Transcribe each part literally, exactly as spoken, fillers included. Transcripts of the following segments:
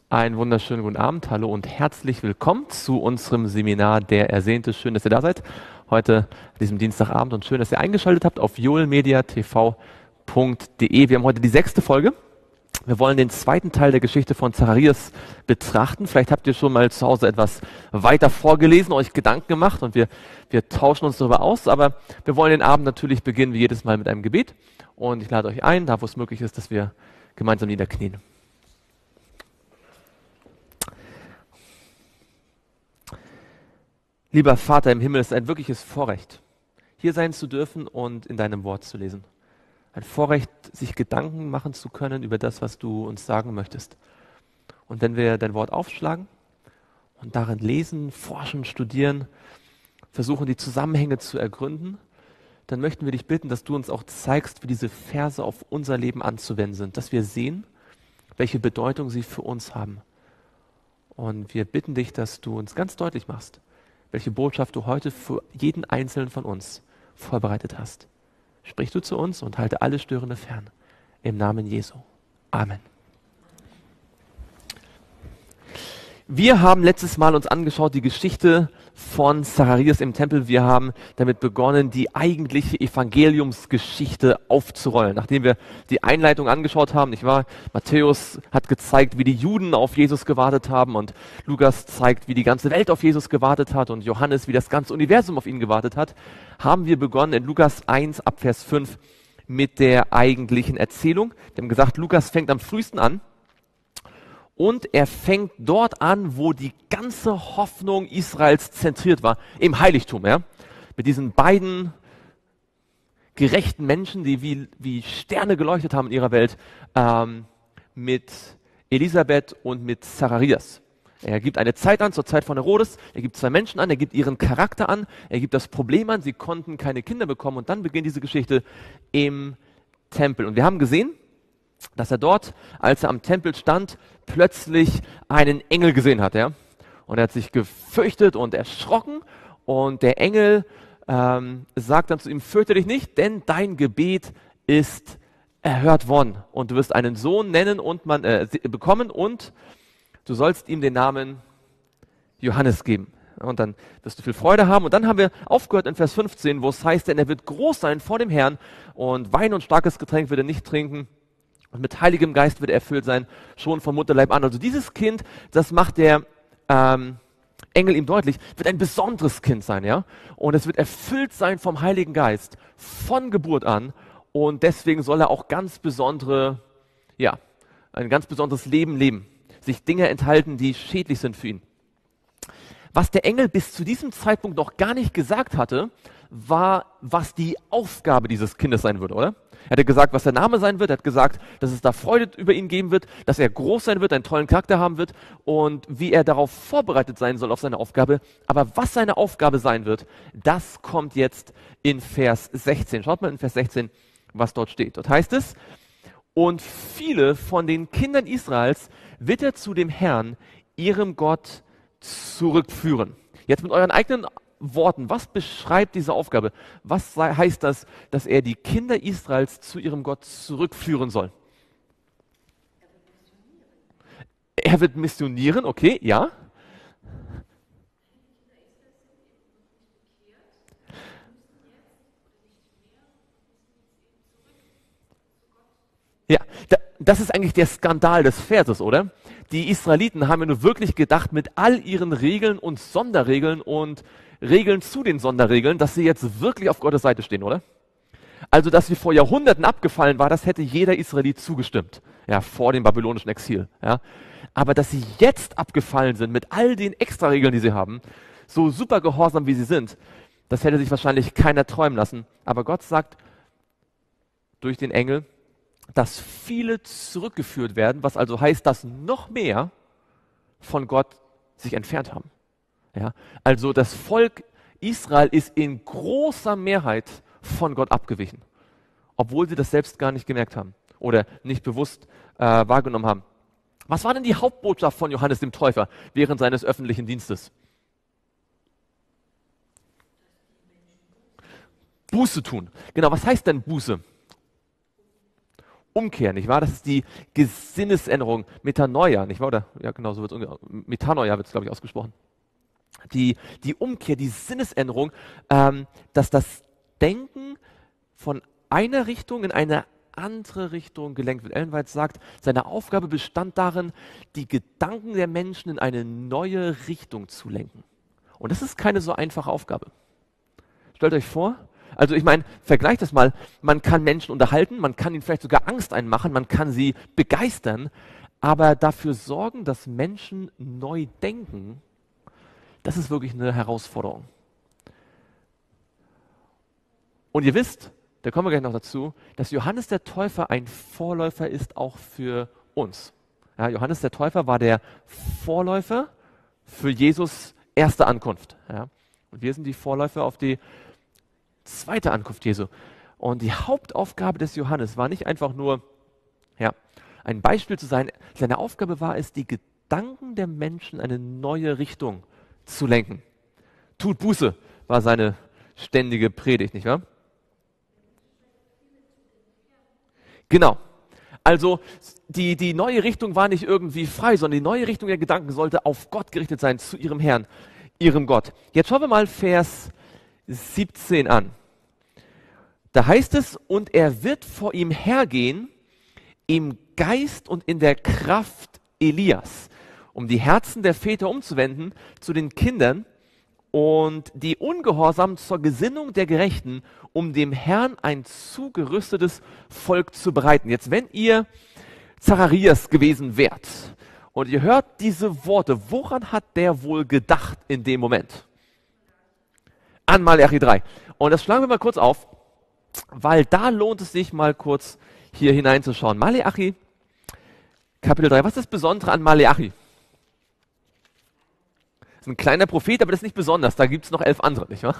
Einen wunderschönen guten Abend, hallo und herzlich willkommen zu unserem Seminar Der Ersehnte. Schön, dass ihr da seid, heute an diesem Dienstagabend, und schön, dass ihr eingeschaltet habt auf joelmediatv punkt de. Wir haben heute die sechste Folge. Wir wollen den zweiten Teil der Geschichte von Zacharias betrachten. Vielleicht habt ihr schon mal zu Hause etwas weiter vorgelesen, euch Gedanken gemacht, und wir, wir tauschen uns darüber aus. Aber wir wollen den Abend natürlich beginnen, wie jedes Mal, mit einem Gebet. Und ich lade euch ein, da wo es möglich ist, dass wir gemeinsam niederknien. Lieber Vater im Himmel, es ist ein wirkliches Vorrecht, hier sein zu dürfen und in deinem Wort zu lesen. Ein Vorrecht, sich Gedanken machen zu können über das, was du uns sagen möchtest. Und wenn wir dein Wort aufschlagen und darin lesen, forschen, studieren, versuchen, die Zusammenhänge zu ergründen, dann möchten wir dich bitten, dass du uns auch zeigst, wie diese Verse auf unser Leben anzuwenden sind, dass wir sehen, welche Bedeutung sie für uns haben. Und wir bitten dich, dass du uns ganz deutlich machst, welche Botschaft du heute für jeden Einzelnen von uns vorbereitet hast. Sprich du zu uns und halte alle Störende fern. Im Namen Jesu. Amen. Wir haben letztes Mal uns angeschaut die Geschichte von Zacharias im Tempel. Wir haben damit begonnen, die eigentliche Evangeliumsgeschichte aufzurollen. Nachdem wir die Einleitung angeschaut haben, nicht wahr? Matthäus hat gezeigt, wie die Juden auf Jesus gewartet haben, und Lukas zeigt, wie die ganze Welt auf Jesus gewartet hat, und Johannes, wie das ganze Universum auf ihn gewartet hat. Haben wir begonnen in Lukas eins ab Vers fünf mit der eigentlichen Erzählung. Wir haben gesagt, Lukas fängt am frühesten an. Und er fängt dort an, wo die ganze Hoffnung Israels zentriert war, im Heiligtum. Ja? Mit diesen beiden gerechten Menschen, die wie, wie Sterne geleuchtet haben in ihrer Welt, ähm, mit Elisabeth und mit Zacharias. Er gibt eine Zeit an, zur Zeit von Herodes, er gibt zwei Menschen an, er gibt ihren Charakter an, er gibt das Problem an, sie konnten keine Kinder bekommen, und dann beginnt diese Geschichte im Tempel. Und wir haben gesehen, dass er dort, als er am Tempel stand, plötzlich einen Engel gesehen hat. Ja? Und er hat sich gefürchtet und erschrocken, und der Engel ähm, sagt dann zu ihm: Fürchte dich nicht, denn dein Gebet ist erhört worden, und du wirst einen Sohn nennen und man äh, bekommen, und du sollst ihm den Namen Johannes geben. Und dann wirst du viel Freude haben. Und dann haben wir aufgehört in Vers fünfzehn, wo es heißt, denn er wird groß sein vor dem Herrn, und Wein und starkes Getränk wird er nicht trinken, und mit heiligem Geist wird er erfüllt sein, schon vom Mutterleib an. Also dieses Kind, das macht der ähm, Engel ihm deutlich, wird ein besonderes Kind sein, ja. Und es wird erfüllt sein vom Heiligen Geist von Geburt an. Und deswegen soll er auch ganz besondere, ja, ein ganz besonderes Leben leben, sich Dinge enthalten, die schädlich sind für ihn. Was der Engel bis zu diesem Zeitpunkt noch gar nicht gesagt hatte, war, was die Aufgabe dieses Kindes sein würde, oder? Er hatte gesagt, was der Name sein wird. Er hat gesagt, dass es da Freude über ihn geben wird, dass er groß sein wird, einen tollen Charakter haben wird, und wie er darauf vorbereitet sein soll auf seine Aufgabe. Aber was seine Aufgabe sein wird, das kommt jetzt in Vers sechzehn. Schaut mal in Vers sechzehn, was dort steht. Dort heißt es: Und viele von den Kindern Israels wird er zu dem Herrn, ihrem Gott, zurückführen. Jetzt mit euren eigenen Worten, was beschreibt diese Aufgabe? Was sei, heißt das, dass er die Kinder Israels zu ihrem Gott zurückführen soll? Er wird missionieren, okay, ja. Ja, da, das ist eigentlich der Skandal des Verses, oder? Die Israeliten haben ja nur wirklich gedacht, mit all ihren Regeln und Sonderregeln und Regeln zu den Sonderregeln, dass sie jetzt wirklich auf Gottes Seite stehen, oder? Also, dass sie vor Jahrhunderten abgefallen war, das hätte jeder Israelit zugestimmt, ja, vor dem babylonischen Exil, ja. Aber dass sie jetzt abgefallen sind mit all den Extraregeln, die sie haben, so super gehorsam wie sie sind, das hätte sich wahrscheinlich keiner träumen lassen. Aber Gott sagt durch den Engel, dass viele zurückgeführt werden, was also heißt, dass noch mehr von Gott sich entfernt haben. Ja, also das Volk Israel ist in großer Mehrheit von Gott abgewichen, obwohl sie das selbst gar nicht gemerkt haben oder nicht bewusst äh, wahrgenommen haben. Was war denn die Hauptbotschaft von Johannes dem Täufer während seines öffentlichen Dienstes? Buße tun. Genau, was heißt denn Buße? Umkehr, nicht wahr? Das ist die Gesinnesänderung, Metanoia, nicht wahr? Oder, ja, genau, so wird es, Metanoia wird es, glaube ich, ausgesprochen. Die, die Umkehr, die Sinnesänderung, ähm, dass das Denken von einer Richtung in eine andere Richtung gelenkt wird. Ellen White sagt, seine Aufgabe bestand darin, die Gedanken der Menschen in eine neue Richtung zu lenken. Und das ist keine so einfache Aufgabe. Stellt euch vor, also ich meine, vergleicht das mal, man kann Menschen unterhalten, man kann ihnen vielleicht sogar Angst einmachen, man kann sie begeistern, aber dafür sorgen, dass Menschen neu denken, das ist wirklich eine Herausforderung. Und ihr wisst, da kommen wir gleich noch dazu, dass Johannes der Täufer ein Vorläufer ist auch für uns. Ja, Johannes der Täufer war der Vorläufer für Jesus' erste Ankunft. Ja. Und wir sind die Vorläufer auf die zweite Ankunft Jesu. Und die Hauptaufgabe des Johannes war nicht einfach nur, ja, ein Beispiel zu sein. Seine Aufgabe war es, die Gedanken der Menschen in eine neue Richtung zu lenken. Tut Buße, war seine ständige Predigt, nicht wahr? Genau. Also die, die neue Richtung war nicht irgendwie frei, sondern die neue Richtung der Gedanken sollte auf Gott gerichtet sein, zu ihrem Herrn, ihrem Gott. Jetzt schauen wir mal Vers siebzehn an. Da heißt es, und er wird vor ihm hergehen im Geist und in der Kraft Elias, um die Herzen der Väter umzuwenden zu den Kindern und die Ungehorsamen zur Gesinnung der Gerechten, um dem Herrn ein zugerüstetes Volk zu bereiten. Jetzt, wenn ihr Zacharias gewesen wärt und ihr hört diese Worte, woran hat der wohl gedacht in dem Moment? An Malachi drei. Und das schlagen wir mal kurz auf, weil da lohnt es sich mal kurz hier hineinzuschauen. Malachi, Kapitel drei. Was ist das Besondere an Malachi? Das ist ein kleiner Prophet, aber das ist nicht besonders. Da gibt es noch elf andere, nicht wahr?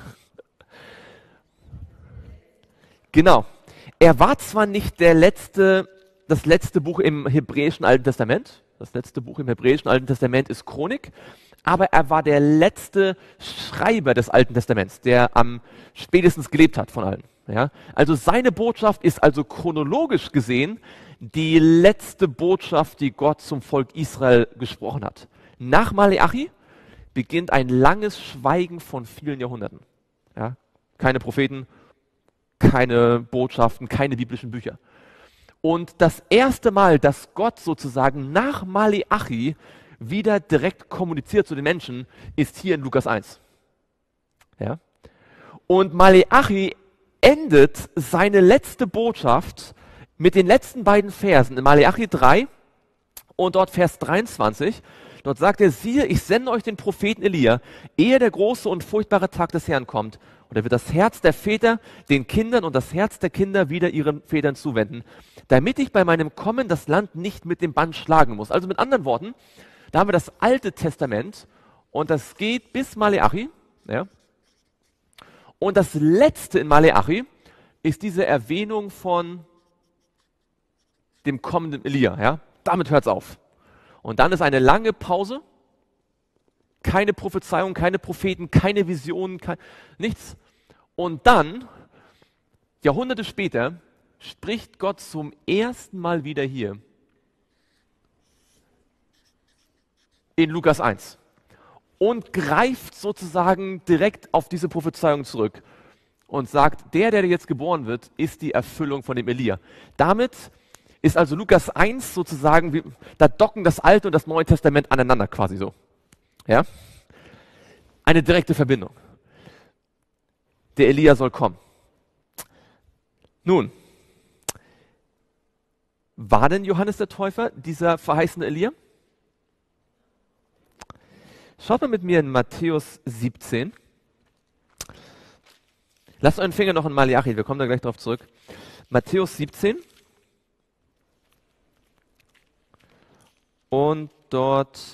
Genau. Er war zwar nicht der letzte, das letzte Buch im hebräischen Alten Testament. Das letzte Buch im hebräischen Alten Testament ist Chronik. Aber er war der letzte Schreiber des Alten Testaments, der am spätestens gelebt hat von allen. Ja? Also seine Botschaft ist also chronologisch gesehen die letzte Botschaft, die Gott zum Volk Israel gesprochen hat. Nach Malachi beginnt ein langes Schweigen von vielen Jahrhunderten. Ja? Keine Propheten, keine Botschaften, keine biblischen Bücher. Und das erste Mal, dass Gott sozusagen nach Malachi wieder direkt kommuniziert zu den Menschen, ist hier in Lukas eins. Ja? Und Malachi endet seine letzte Botschaft mit den letzten beiden Versen in Malachi drei und dort Vers dreiundzwanzig. Dort sagt er, siehe, ich sende euch den Propheten Elia, ehe der große und furchtbare Tag des Herrn kommt. Und er wird das Herz der Väter den Kindern und das Herz der Kinder wieder ihren Vätern zuwenden, damit ich bei meinem Kommen das Land nicht mit dem Bann schlagen muss. Also mit anderen Worten, da haben wir das Alte Testament und das geht bis Malachi. Ja. Und das Letzte in Malachi ist diese Erwähnung von dem kommenden Elia. Ja. Damit hört es auf. Und dann ist eine lange Pause, keine Prophezeiung, keine Propheten, keine Visionen, kein, nichts. Und dann, Jahrhunderte später, spricht Gott zum ersten Mal wieder hier in Lukas eins und greift sozusagen direkt auf diese Prophezeiung zurück und sagt, der, der jetzt geboren wird, ist die Erfüllung von dem Elia. Damit ist also Lukas eins sozusagen, wie, da docken das Alte und das Neue Testament aneinander quasi so. Ja? Eine direkte Verbindung. Der Elia soll kommen. Nun, war denn Johannes der Täufer dieser verheißene Elia? Schaut mal mit mir in Matthäus siebzehn. Lasst euren Finger noch in Malachi, wir kommen da gleich drauf zurück. Matthäus siebzehn. Und dort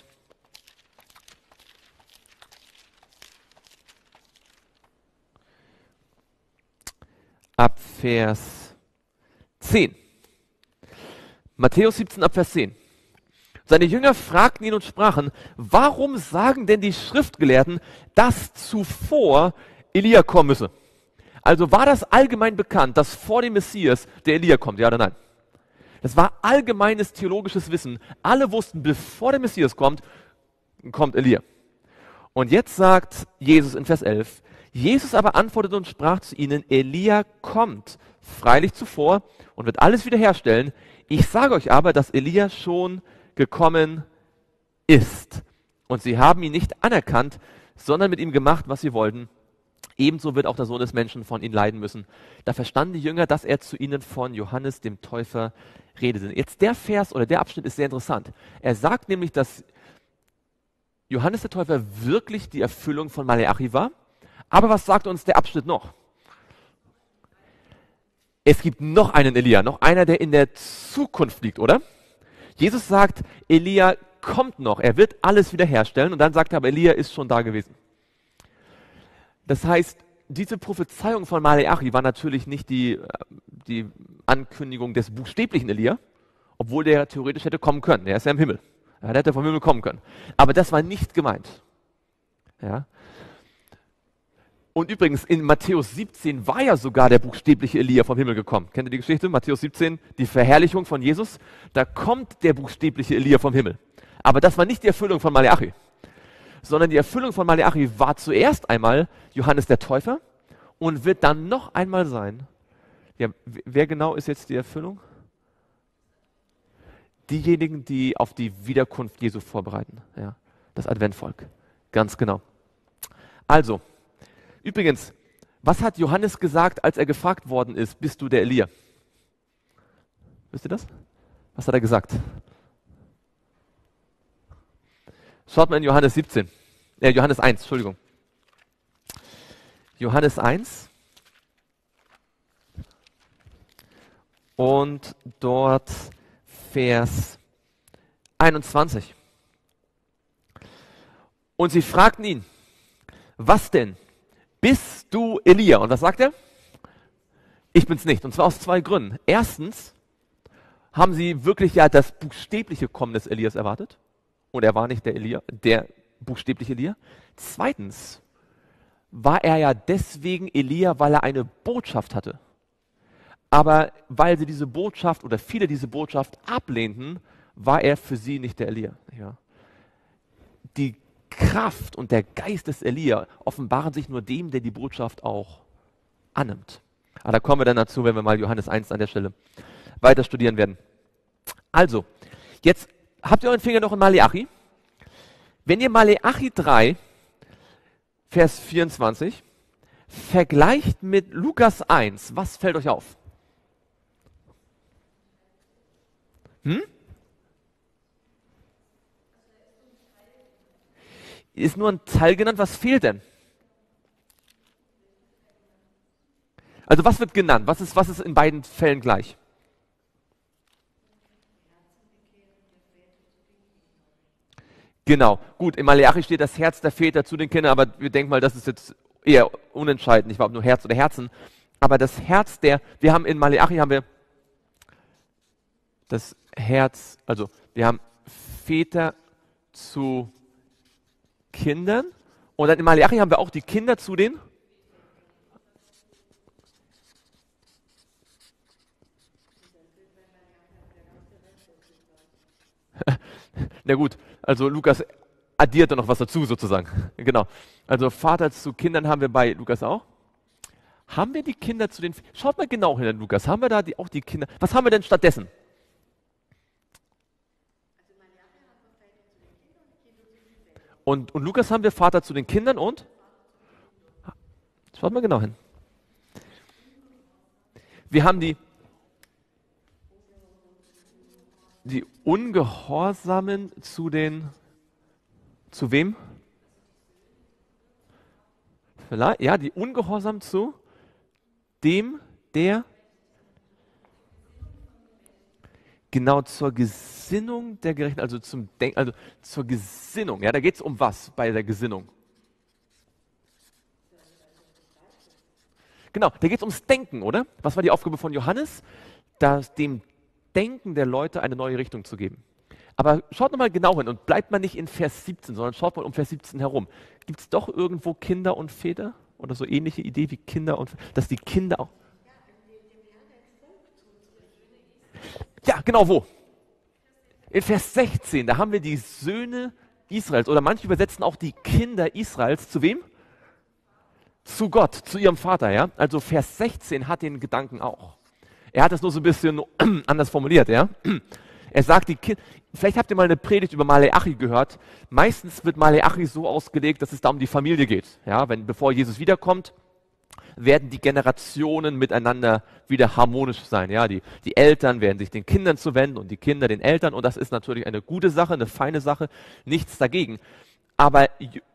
ab Vers zehn. Matthäus siebzehn ab Vers zehn. Seine Jünger fragten ihn und sprachen, warum sagen denn die Schriftgelehrten, dass zuvor Elia kommen müsse? Also war das allgemein bekannt, dass vor dem Messias der Elia kommt, ja oder nein? Das war allgemeines theologisches Wissen. Alle wussten, bevor der Messias kommt, kommt Elia. Und jetzt sagt Jesus in Vers elf, Jesus aber antwortete und sprach zu ihnen, Elia kommt freilich zuvor und wird alles wiederherstellen. Ich sage euch aber, dass Elia schon gekommen ist. Und sie haben ihn nicht anerkannt, sondern mit ihm gemacht, was sie wollten. Ebenso wird auch der Sohn des Menschen von ihnen leiden müssen. Da verstanden die Jünger, dass er zu ihnen von Johannes dem Täufer redete. Jetzt der Vers oder der Abschnitt ist sehr interessant. Er sagt nämlich, dass Johannes der Täufer wirklich die Erfüllung von Maleachi war. Aber was sagt uns der Abschnitt noch? Es gibt noch einen Elia, noch einer, der in der Zukunft liegt, oder? Jesus sagt, Elia kommt noch, er wird alles wiederherstellen. Und dann sagt er, aber Elia ist schon da gewesen. Das heißt, diese Prophezeiung von Maleachi war natürlich nicht die, die Ankündigung des buchstäblichen Elia, obwohl der theoretisch hätte kommen können. Er ist ja im Himmel. Ja, der hätte vom Himmel kommen können. Aber das war nicht gemeint. Ja. Und übrigens, in Matthäus siebzehn war ja sogar der buchstäbliche Elia vom Himmel gekommen. Kennt ihr die Geschichte? Matthäus siebzehn, die Verherrlichung von Jesus. Da kommt der buchstäbliche Elia vom Himmel. Aber das war nicht die Erfüllung von Maleachi, sondern die Erfüllung von Maleachi war zuerst einmal Johannes der Täufer und wird dann noch einmal sein. Ja, wer genau ist jetzt die Erfüllung? Diejenigen, die auf die Wiederkunft Jesu vorbereiten. Ja, das Adventvolk. Ganz genau. Also, übrigens, was hat Johannes gesagt, als er gefragt worden ist, bist du der Elia? Wisst ihr das? Was hat er gesagt? Schaut mal in Johannes siebzehn. Äh, Johannes eins, Entschuldigung. Johannes eins. Und dort Vers einundzwanzig. Und sie fragten ihn, was denn? Bist du Elia? Und was sagt er? Ich bin's nicht. Und zwar aus zwei Gründen. Erstens haben sie wirklich ja das buchstäbliche Kommen des Elias erwartet. Und er war nicht der Elia, der buchstäbliche Elia. Zweitens war er ja deswegen Elia, weil er eine Botschaft hatte. Aber weil sie diese Botschaft oder viele diese Botschaft ablehnten, war er für sie nicht der Elia. Ja. Die Kraft und der Geist des Elia offenbaren sich nur dem, der die Botschaft auch annimmt. Aber da kommen wir dann dazu, wenn wir mal Johannes eins an der Stelle weiter studieren werden. Also, jetzt habt ihr euren Finger noch in Maleachi? Wenn ihr Maleachi drei, Vers vierundzwanzig, vergleicht mit Lukas eins, was fällt euch auf? Hm? Ist nur ein Teil genannt, was fehlt denn? Also was wird genannt? Was ist, was ist in beiden Fällen gleich? Genau, gut, in Maleachi steht das Herz der Väter zu den Kindern, aber wir denken mal, das ist jetzt eher unentscheidend, nicht wahr, ob nur Herz oder Herzen. Aber das Herz der, wir haben in Maleachi haben wir das Herz, also wir haben Väter zu Kindern und dann in Maleachi haben wir auch die Kinder zu den Na gut, also Lukas addiert da noch was dazu sozusagen. Genau. Also Vater zu Kindern haben wir bei Lukas auch. Haben wir die Kinder zu den... Schaut mal genau hin, Lukas. Haben wir da die, auch die Kinder... Was haben wir denn stattdessen? Und, und Lukas haben wir Vater zu den Kindern und? Schaut mal genau hin. Wir haben die... Die Ungehorsamen zu den, zu wem? Vielleicht, ja, die Ungehorsamen zu dem, der, genau zur Gesinnung der Gerechten, also zum Denk, also zur Gesinnung, ja, da geht es um was bei der Gesinnung? Genau, da geht es ums Denken, oder? Was war die Aufgabe von Johannes? Das, dem Denken der Leute eine neue Richtung zu geben. Aber schaut nochmal genau hin und bleibt mal nicht in Vers siebzehn, sondern schaut mal um Vers siebzehn herum. Gibt es doch irgendwo Kinder und Väter? Oder so ähnliche Idee wie Kinder und dass die Kinder auch... Ja, genau wo? In Vers sechzehn, da haben wir die Söhne Israels oder manche übersetzen auch die Kinder Israels. Zu wem? Zu Gott, zu ihrem Vater, ja. Also Vers sechzehn hat den Gedanken auch. Er hat es nur so ein bisschen anders formuliert, ja. Er sagt, die Kinder, vielleicht habt ihr mal eine Predigt über Maleachi gehört. Meistens wird Maleachi so ausgelegt, dass es da um die Familie geht. Ja, wenn, bevor Jesus wiederkommt, werden die Generationen miteinander wieder harmonisch sein. Ja, die, die Eltern werden sich den Kindern zuwenden und die Kinder den Eltern. Und das ist natürlich eine gute Sache, eine feine Sache, nichts dagegen. Aber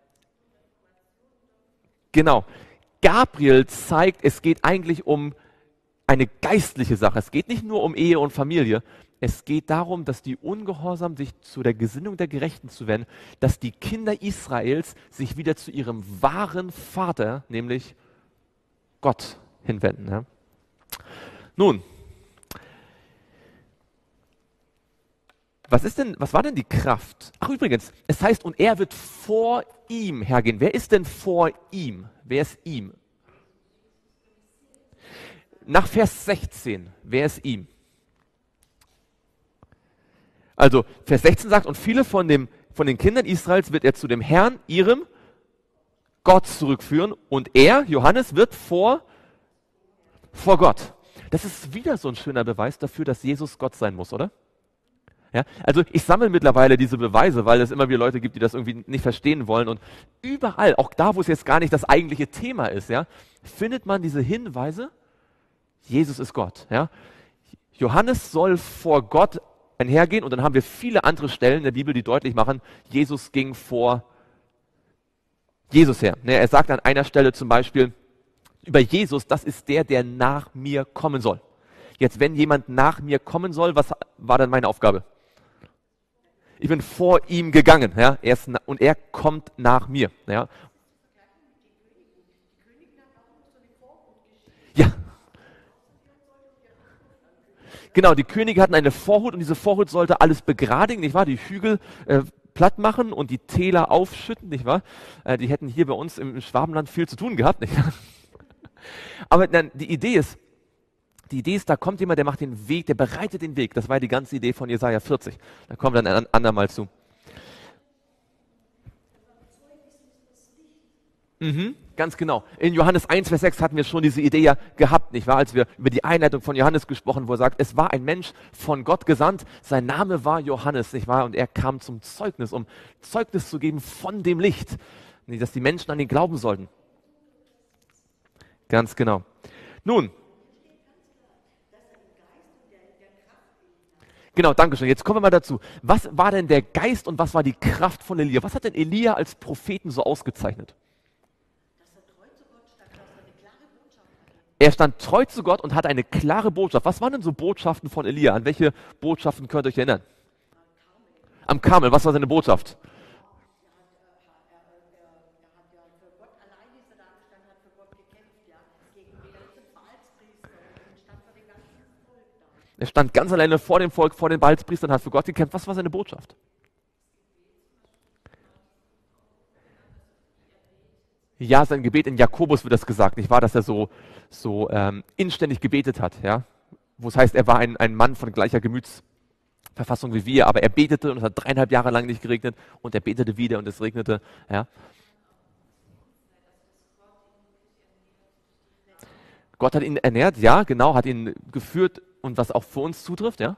genau, Gabriel zeigt, es geht eigentlich um eine geistliche Sache. Es geht nicht nur um Ehe und Familie. Es geht darum, dass die Ungehorsam sich zu der Gesinnung der Gerechten zu wenden, dass die Kinder Israels sich wieder zu ihrem wahren Vater, nämlich Gott, hinwenden. Ja. Nun, was ist denn, was war denn die Kraft? Ach übrigens, es heißt, und er wird vor ihm hergehen. Wer ist denn vor ihm? Wer ist ihm? Nach Vers sechzehn, wer ist ihm? Also Vers sechzehn sagt, und viele von, dem, von den Kindern Israels wird er zu dem Herrn, ihrem Gott zurückführen und er, Johannes, wird vor, vor Gott. Das ist wieder so ein schöner Beweis dafür, dass Jesus Gott sein muss, oder? Ja, also ich sammle mittlerweile diese Beweise, weil es immer wieder Leute gibt, die das irgendwie nicht verstehen wollen und überall, auch da, wo es jetzt gar nicht das eigentliche Thema ist, ja, findet man diese Hinweise, Jesus ist Gott. Ja. Johannes soll vor Gott einhergehen und dann haben wir viele andere Stellen in der Bibel, die deutlich machen, Jesus ging vor Jesus her. Er sagt an einer Stelle zum Beispiel über Jesus, das ist der, der nach mir kommen soll. Jetzt, wenn jemand nach mir kommen soll, was war dann meine Aufgabe? Ich bin vor ihm gegangen, ja, er ist, und er kommt nach mir. Ja. Ja. Genau, die Könige hatten eine Vorhut und diese Vorhut sollte alles begradigen, nicht wahr? Die Hügel äh, platt machen und die Täler aufschütten, nicht wahr? Äh, die hätten hier bei uns im Schwabenland viel zu tun gehabt, nicht wahr? Aber dann, die Idee ist, die Idee ist, da kommt jemand, der macht den Weg, der bereitet den Weg. Das war die ganze Idee von Jesaja vierzig. Da kommen wir dann ein andermal zu. Mhm, ganz genau. In Johannes eins, Vers sechs hatten wir schon diese Idee ja gehabt, nicht wahr? Als wir über die Einleitung von Johannes gesprochen, wo er sagt, es war ein Mensch von Gott gesandt, sein Name war Johannes, nicht wahr? Und er kam zum Zeugnis, um Zeugnis zu geben von dem Licht, dass die Menschen an ihn glauben sollten. Ganz genau. Nun, genau, danke schön. Jetzt kommen wir mal dazu. Was war denn der Geist und was war die Kraft von Elia? Was hat denn Elia als Propheten so ausgezeichnet? Er stand treu zu Gott und hatte eine klare Botschaft. Was waren denn so Botschaften von Elia? An welche Botschaften könnt ihr euch erinnern? Am Karmel, was war seine Botschaft? Er stand ganz alleine vor dem Volk, vor den Baalspriestern, hat für Gott gekämpft. Was war seine Botschaft? Ja, sein Gebet in Jakobus wird das gesagt, nicht wahr, dass er so, so ähm, inständig gebetet hat, ja, wo es heißt, er war ein, ein Mann von gleicher Gemütsverfassung wie wir, aber er betete und es hat dreieinhalb Jahre lang nicht geregnet und er betete wieder und es regnete, ja. Gott hat ihn ernährt, ja, genau, hat ihn geführt und was auch für uns zutrifft, ja.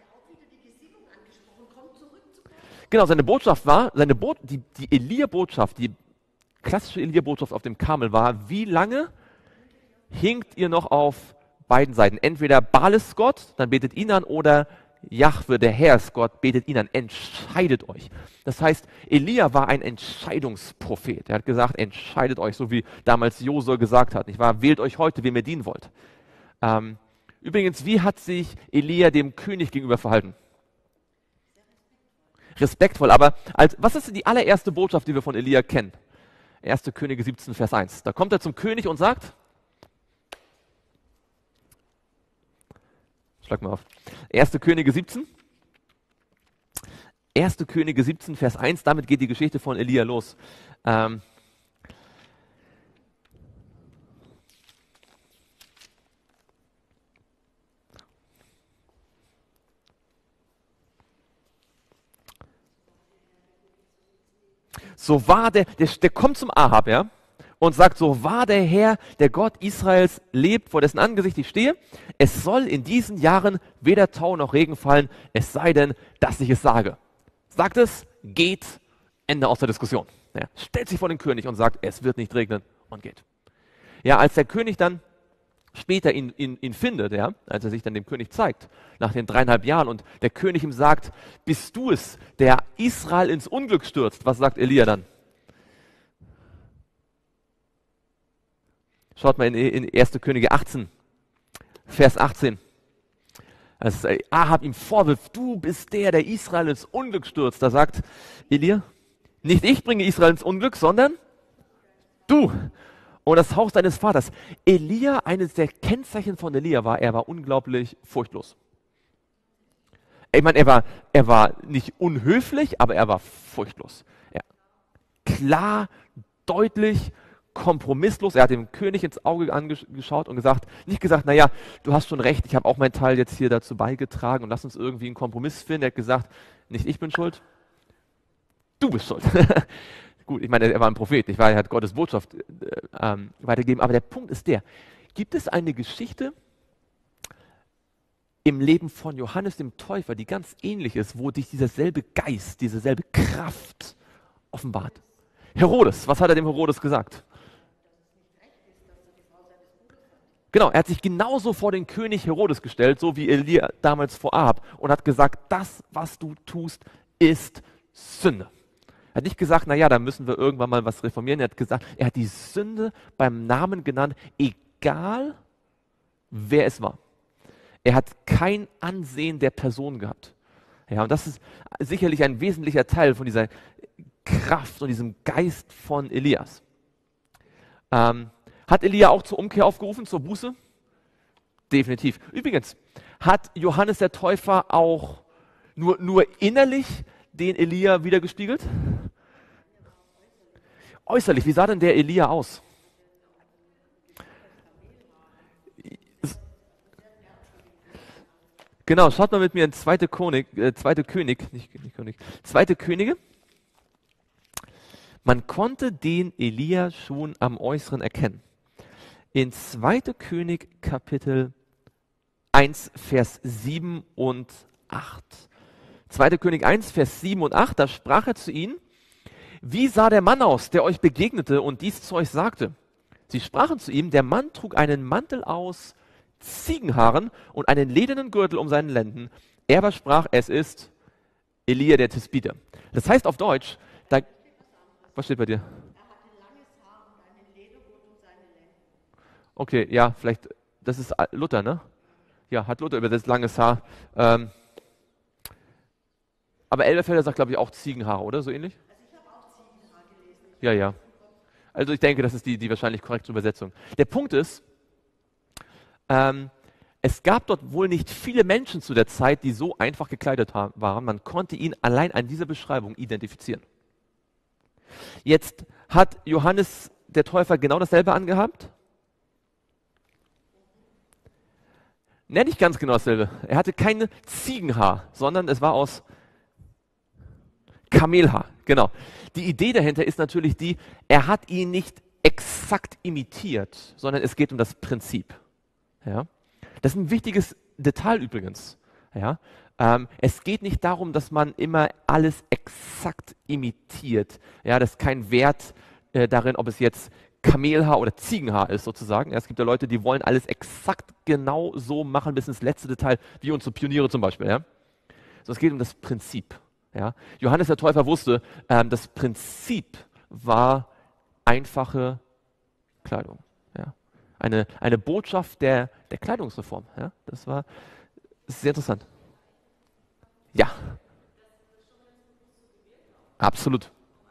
Genau, seine Botschaft war, seine Bo die, die Elia-Botschaft, die klassische Elia-Botschaft auf dem Karmel war, wie lange hinkt ihr noch auf beiden Seiten? Entweder Baal ist Gott, dann betet ihn an, oder Jahwe, der Herr ist Gott, betet ihn an. Entscheidet euch. Das heißt, Elia war ein Entscheidungsprophet. Er hat gesagt, entscheidet euch, so wie damals Josua gesagt hat. Nicht wahr? Wählt euch heute, wem ihr dienen wollt. Ähm, übrigens, wie hat sich Elia dem König gegenüber verhalten? Respektvoll, aber als, was ist die allererste Botschaft, die wir von Elia kennen? erste Könige siebzehn, Vers eins. Da kommt er zum König und sagt, schlag mal auf, erste Könige siebzehn, erste Könige siebzehn, Vers eins, damit geht die Geschichte von Elia los. Ähm, So wahr der, der, der kommt zum Ahab, ja, und sagt, so wahr der Herr, der Gott Israels lebt, vor dessen Angesicht ich stehe, es soll in diesen Jahren weder Tau noch Regen fallen, es sei denn, dass ich es sage. Sagt es, geht, Ende aus der Diskussion. Ja, stellt sich vor den König und sagt, es wird nicht regnen und geht. Ja, als der König dann später ihn, ihn, ihn findet, ja, als er sich dann dem König zeigt, nach den dreieinhalb Jahren und der König ihm sagt, bist du es, der Israel ins Unglück stürzt? Was sagt Elia dann? Schaut mal in, in erste Könige achtzehn, Vers achtzehn. Als Ahab ihm vorwirft, du bist der, der Israel ins Unglück stürzt. Da sagt Elia, nicht ich bringe Israel ins Unglück, sondern du und das Haus deines Vaters. Elia, eines der Kennzeichen von Elia war, er war unglaublich furchtlos. Ich meine, er war, er war nicht unhöflich, aber er war furchtlos. Ja. Klar, deutlich, kompromisslos. Er hat dem König ins Auge angeschaut und gesagt, nicht gesagt, naja, du hast schon recht, ich habe auch meinen Teil jetzt hier dazu beigetragen und lass uns irgendwie einen Kompromiss finden. Er hat gesagt, nicht ich bin schuld, du bist schuld. Gut, ich meine, er war ein Prophet, nicht wahr? Er hat Gottes Botschaft äh, ähm, weitergegeben. Aber der Punkt ist der, gibt es eine Geschichte im Leben von Johannes dem Täufer, die ganz ähnlich ist, wo dich dieser selbe Geist, diese selbe Kraft offenbart? Herodes, was hat er dem Herodes gesagt? Genau, er hat sich genauso vor den König Herodes gestellt, so wie Elia damals vor Ahab, und hat gesagt, das, was du tust, ist Sünde. Er hat nicht gesagt, naja, da müssen wir irgendwann mal was reformieren. Er hat gesagt, er hat die Sünde beim Namen genannt, egal wer es war. Er hat kein Ansehen der Person gehabt. Ja, und das ist sicherlich ein wesentlicher Teil von dieser Kraft und diesem Geist von Elias. Ähm, Hat Elia auch zur Umkehr aufgerufen, zur Buße? Definitiv. Übrigens, hat Johannes der Täufer auch nur, nur innerlich den Elia wiedergespiegelt? Äußerlich, wie sah denn der Elia aus? Genau, schaut mal mit mir in zweite König, äh, zweite König, nicht, nicht König, zweite Könige. Man konnte den Elia schon am Äußeren erkennen. In zweite König Kapitel eins, Vers sieben und acht. zweite König eins, Vers sieben und acht, da sprach er zu ihnen, wie sah der Mann aus, der euch begegnete und dies zu euch sagte? Sie sprachen zu ihm, der Mann trug einen Mantel aus Ziegenhaaren und einen ledernen Gürtel um seinen Lenden. Er aber sprach, es ist Elia der Tisbiter. Das heißt auf Deutsch, da, was steht bei dir? Okay, ja, vielleicht, das ist Luther, ne? Ja, hat Luther übersetzt, langes Haar. Ähm, aber Elberfelder sagt, glaube ich, auch Ziegenhaare, oder? So ähnlich? Also ich habe auch Ziegenhaar gelesen. Ja, ja. Also ich denke, das ist die, die wahrscheinlich korrekte Übersetzung. Der Punkt ist, ähm, es gab dort wohl nicht viele Menschen zu der Zeit, die so einfach gekleidet haben, waren. Man konnte ihn allein an dieser Beschreibung identifizieren. Jetzt hat Johannes der Täufer genau dasselbe angehabt? Ne, nicht ganz genau dasselbe. Er hatte keine Ziegenhaar, sondern es war aus Kamelhaar. Genau. Die Idee dahinter ist natürlich die, er hat ihn nicht exakt imitiert, sondern es geht um das Prinzip. Ja? Das ist ein wichtiges Detail übrigens. Ja? Ähm, es geht nicht darum, dass man immer alles exakt imitiert. Ja, das ist kein Wert äh, darin, ob es jetzt Kamelhaar oder Ziegenhaar ist sozusagen. Ja, es gibt ja Leute, die wollen alles exakt genau so machen, bis ins letzte Detail, wie unsere Pioniere zum Beispiel. Ja? So, es geht um das Prinzip. Ja? Johannes der Täufer wusste, ähm, das Prinzip war einfache Kleidung. Ja? Eine, eine Botschaft der, der Kleidungsreform. Ja? Das war das ist sehr interessant. Ja. Absolut.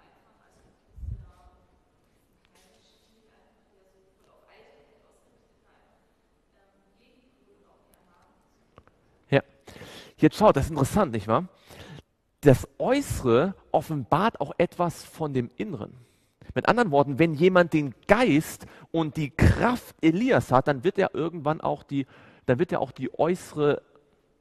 Ja. Jetzt schaut, das ist interessant, nicht wahr? Das Äußere offenbart auch etwas von dem Inneren. Mit anderen Worten, wenn jemand den Geist und die Kraft Elias hat, dann wird er irgendwann auch die, dann wird er auch die äußere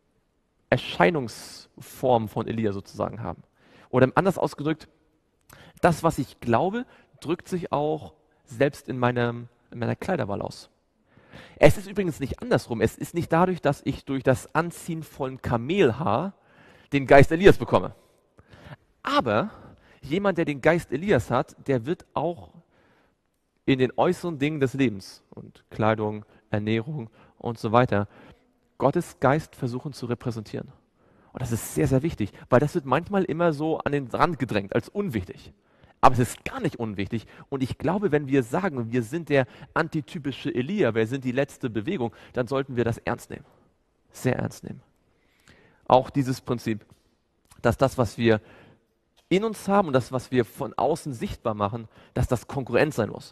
Erscheinungsform von Elia sozusagen haben. Oder anders ausgedrückt, Das, was ich glaube, drückt sich auch selbst in, meinem, in meiner Kleiderwahl aus. Es ist übrigens nicht andersrum. Es ist nicht dadurch, dass ich durch das Anziehen von Kamelhaar den Geist Elias bekomme. Aber jemand, der den Geist Elias hat, der wird auch in den äußeren Dingen des Lebens und Kleidung, Ernährung und so weiter Gottes Geist versuchen zu repräsentieren. Und das ist sehr, sehr wichtig, weil das wird manchmal immer so an den Rand gedrängt als unwichtig. Aber es ist gar nicht unwichtig. Und ich glaube, wenn wir sagen, wir sind der antitypische Elia, wir sind die letzte Bewegung, dann sollten wir das ernst nehmen. Sehr ernst nehmen. Auch dieses Prinzip, dass das, was wir in uns haben und das, was wir von außen sichtbar machen, dass das Konkurrent sein muss.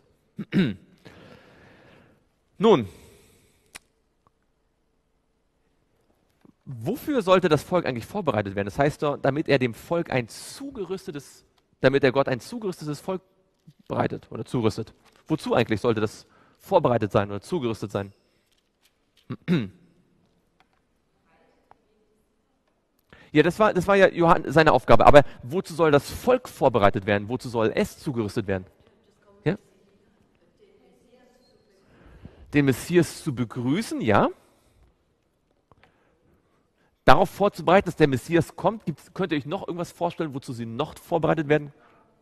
Nun, wofür sollte das Volk eigentlich vorbereitet werden? Das heißt doch, damit er dem Volk ein zugerüstetes, damit der Gott ein zugerüstetes Volk bereitet oder zurüstet. Wozu eigentlich sollte das vorbereitet sein oder zugerüstet sein? Ja, das war, das war ja Johann, seine Aufgabe. Aber wozu soll das Volk vorbereitet werden? Wozu soll es zugerüstet werden? Ja? Den Messias zu begrüßen, ja. Darauf vorzubereiten, dass der Messias kommt. Gibt's, könnt ihr euch noch irgendwas vorstellen, wozu sie noch vorbereitet werden?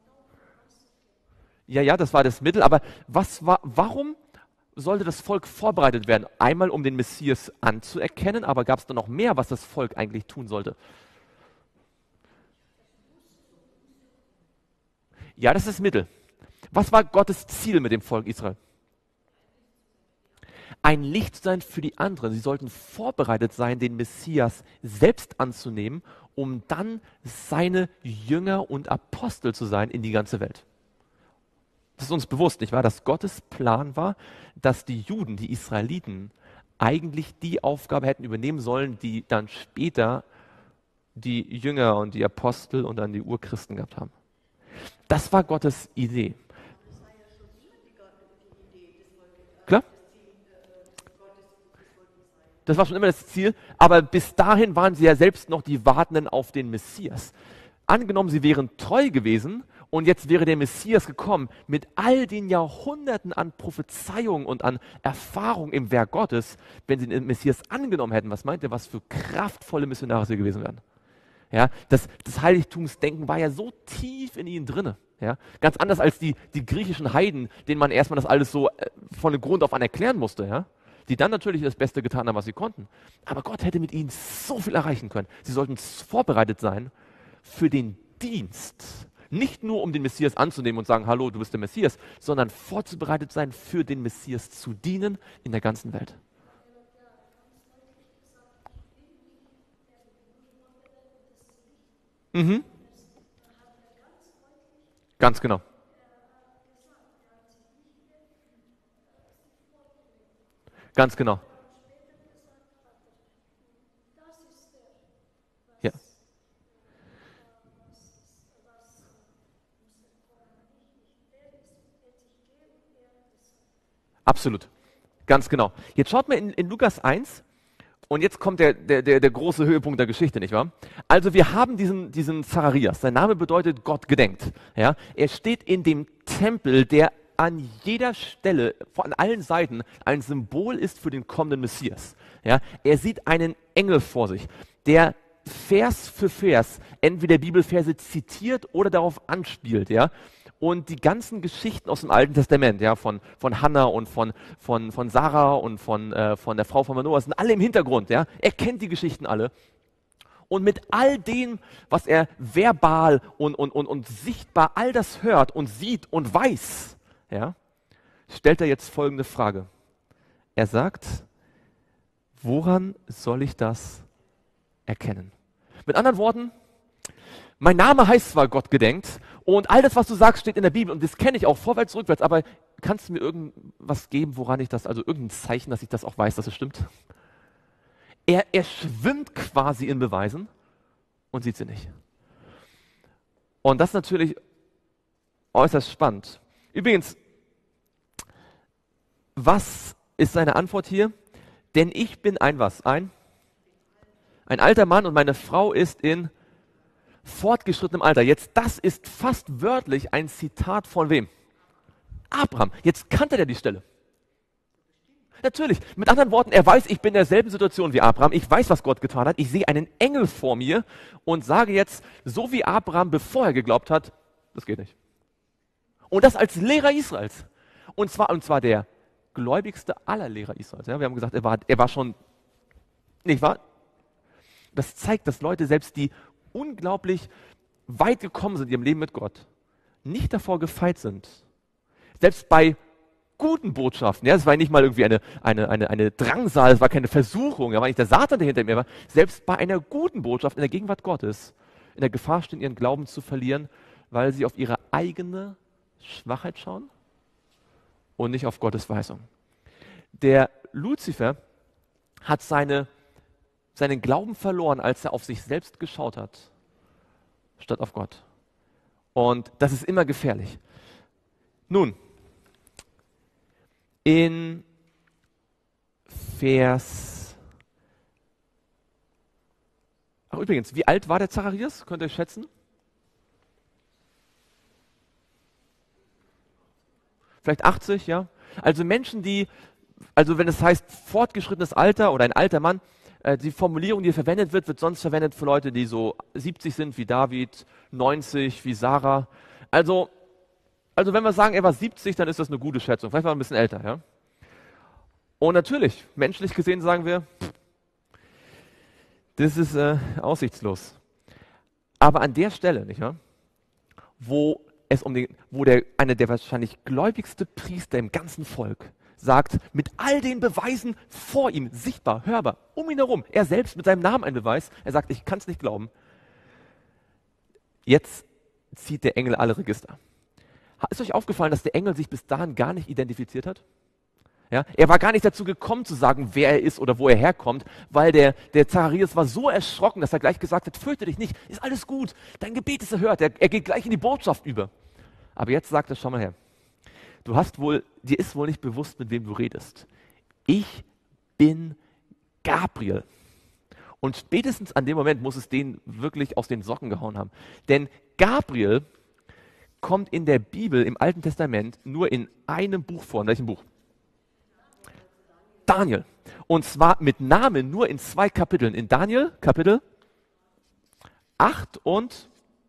Ja, ja, das war das Mittel. Aber was war, warum sollte das Volk vorbereitet werden? Einmal, um den Messias anzuerkennen, aber gab es da noch mehr, was das Volk eigentlich tun sollte? Ja, das ist das Mittel. Was war Gottes Ziel mit dem Volk Israel? Ein Licht sein für die anderen. Sie sollten vorbereitet sein, den Messias selbst anzunehmen, um dann seine Jünger und Apostel zu sein in die ganze Welt. Das ist uns bewusst, nicht wahr? Dass Gottes Plan war, dass die Juden, die Israeliten, eigentlich die Aufgabe hätten übernehmen sollen, die dann später die Jünger und die Apostel und dann die Urchristen gehabt haben. Das war Gottes Idee. Klar? Das war schon immer das Ziel, aber bis dahin waren sie ja selbst noch die Wartenden auf den Messias. Angenommen, sie wären treu gewesen und jetzt wäre der Messias gekommen mit all den Jahrhunderten an Prophezeiungen und an Erfahrung im Werk Gottes, wenn sie den Messias angenommen hätten. Was meint ihr, was für kraftvolle Missionare sie gewesen wären? Ja, das, das Heiligtumsdenken war ja so tief in ihnen drinne. Ja, ganz anders als die, die griechischen Heiden, denen man erstmal das alles so äh, von Grund auf an erklären musste. Ja? Die dann natürlich das Beste getan haben, was sie konnten. Aber Gott hätte mit ihnen so viel erreichen können. Sie sollten vorbereitet sein für den Dienst. Nicht nur, um den Messias anzunehmen und sagen, hallo, du bist der Messias, sondern vorzubereitet sein, für den Messias zu dienen in der ganzen Welt. Mhm. Ganz genau. Ganz genau. Ja. Absolut. Ganz genau. Jetzt schaut mal in, in Lukas eins und jetzt kommt der, der, der, der große Höhepunkt der Geschichte, nicht wahr? Also wir haben diesen, diesen Zacharias, sein Name bedeutet Gott gedenkt. Ja? Er steht in dem Tempel, der an jeder Stelle, von allen Seiten, ein Symbol ist für den kommenden Messias. Ja? Er sieht einen Engel vor sich, der Vers für Vers entweder Bibelverse zitiert oder darauf anspielt. Ja? Und die ganzen Geschichten aus dem Alten Testament, ja, von, von Hannah und von, von, von Sarah und von, äh, von der Frau von Manoah, sind alle im Hintergrund. Ja? Er kennt die Geschichten alle. Und mit all dem, was er verbal und, und, und, und sichtbar all das hört und sieht und weiß, ja, stellt er jetzt folgende Frage. Er sagt, woran soll ich das erkennen? Mit anderen Worten, mein Name heißt zwar Gott gedenkt und all das, was du sagst, steht in der Bibel und das kenne ich auch vorwärts, rückwärts, aber kannst du mir irgendwas geben, woran ich das, also irgendein Zeichen, dass ich das auch weiß, dass es stimmt? Er, er schwimmt quasi in Beweisen und sieht sie nicht. Und das ist natürlich äußerst spannend. Übrigens, was ist seine Antwort hier? Denn ich bin ein was? Ein? Ein alter Mann und meine Frau ist in fortgeschrittenem Alter. Jetzt, das ist fast wörtlich ein Zitat von wem? Abraham. Jetzt kannte er die Stelle. Natürlich. Mit anderen Worten, er weiß, ich bin in derselben Situation wie Abraham. Ich weiß, was Gott getan hat. Ich sehe einen Engel vor mir und sage jetzt, so wie Abraham, bevor er geglaubt hat, das geht nicht. Und das als Lehrer Israels. Und zwar, und zwar der gläubigste aller Lehrer Israels. Ja, wir haben gesagt, er war, er war schon, nicht wahr? Das zeigt, dass Leute, selbst die unglaublich weit gekommen sind in ihrem Leben mit Gott, nicht davor gefeit sind. Selbst bei guten Botschaften, ja, es war nicht mal irgendwie eine, eine, eine, eine Drangsal, es war keine Versuchung, da war nicht der Satan, der hinter mir war. Selbst bei einer guten Botschaft in der Gegenwart Gottes in der Gefahr stehen, ihren Glauben zu verlieren, weil sie auf ihre eigene Schwachheit schauen und nicht auf Gottes Weisung. Der Luzifer hat seine, seinen Glauben verloren, als er auf sich selbst geschaut hat, statt auf Gott. Und das ist immer gefährlich. Nun, in Vers... Ach übrigens, wie alt war der Zacharias? Könnt ihr euch schätzen? Vielleicht achtzig, ja? Also Menschen, die, also wenn es heißt fortgeschrittenes Alter oder ein alter Mann, äh, die Formulierung, die verwendet wird, wird sonst verwendet für Leute, die so siebzig sind wie David, neunzig wie Sarah. Also Also wenn wir sagen, er war siebzig, dann ist das eine gute Schätzung. Vielleicht war er ein bisschen älter, ja. Und natürlich, menschlich gesehen sagen wir, das ist äh, aussichtslos. Aber an der Stelle, nicht wahr, wo es um den, wo der einer der wahrscheinlich gläubigste Priester im ganzen Volk sagt, mit all den Beweisen vor ihm, sichtbar, hörbar, um ihn herum, er selbst mit seinem Namen ein Beweis, er sagt, ich kann es nicht glauben. Jetzt zieht der Engel alle Register. Ist euch aufgefallen, dass der Engel sich bis dahin gar nicht identifiziert hat? Ja, er war gar nicht dazu gekommen zu sagen, wer er ist oder wo er herkommt, weil der, der Zacharias war so erschrocken, dass er gleich gesagt hat, fürchte dich nicht, ist alles gut, dein Gebet ist erhört, er, er geht gleich in die Botschaft über. Aber jetzt sagt er, schau mal her, du hast wohl, dir ist wohl nicht bewusst, mit wem du redest. Ich bin Gabriel. Und spätestens an dem Moment muss es den wirklich aus den Socken gehauen haben. Denn Gabriel kommt in der Bibel im Alten Testament nur in einem Buch vor. In welchem Buch? Daniel. Und zwar mit Namen nur in zwei Kapiteln. In Daniel, Kapitel acht und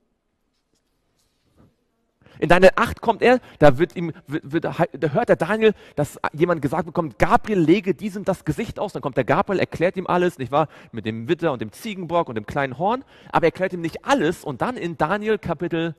in Daniel acht kommt er, da, wird ihm, wird, wird, da hört der Daniel, dass jemand gesagt bekommt, Gabriel lege diesem das Gesicht aus. Dann kommt der Gabriel, erklärt ihm alles, nicht wahr? Mit dem Widder und dem Ziegenbock und dem kleinen Horn. Aber er erklärt ihm nicht alles. Und dann in Daniel Kapitel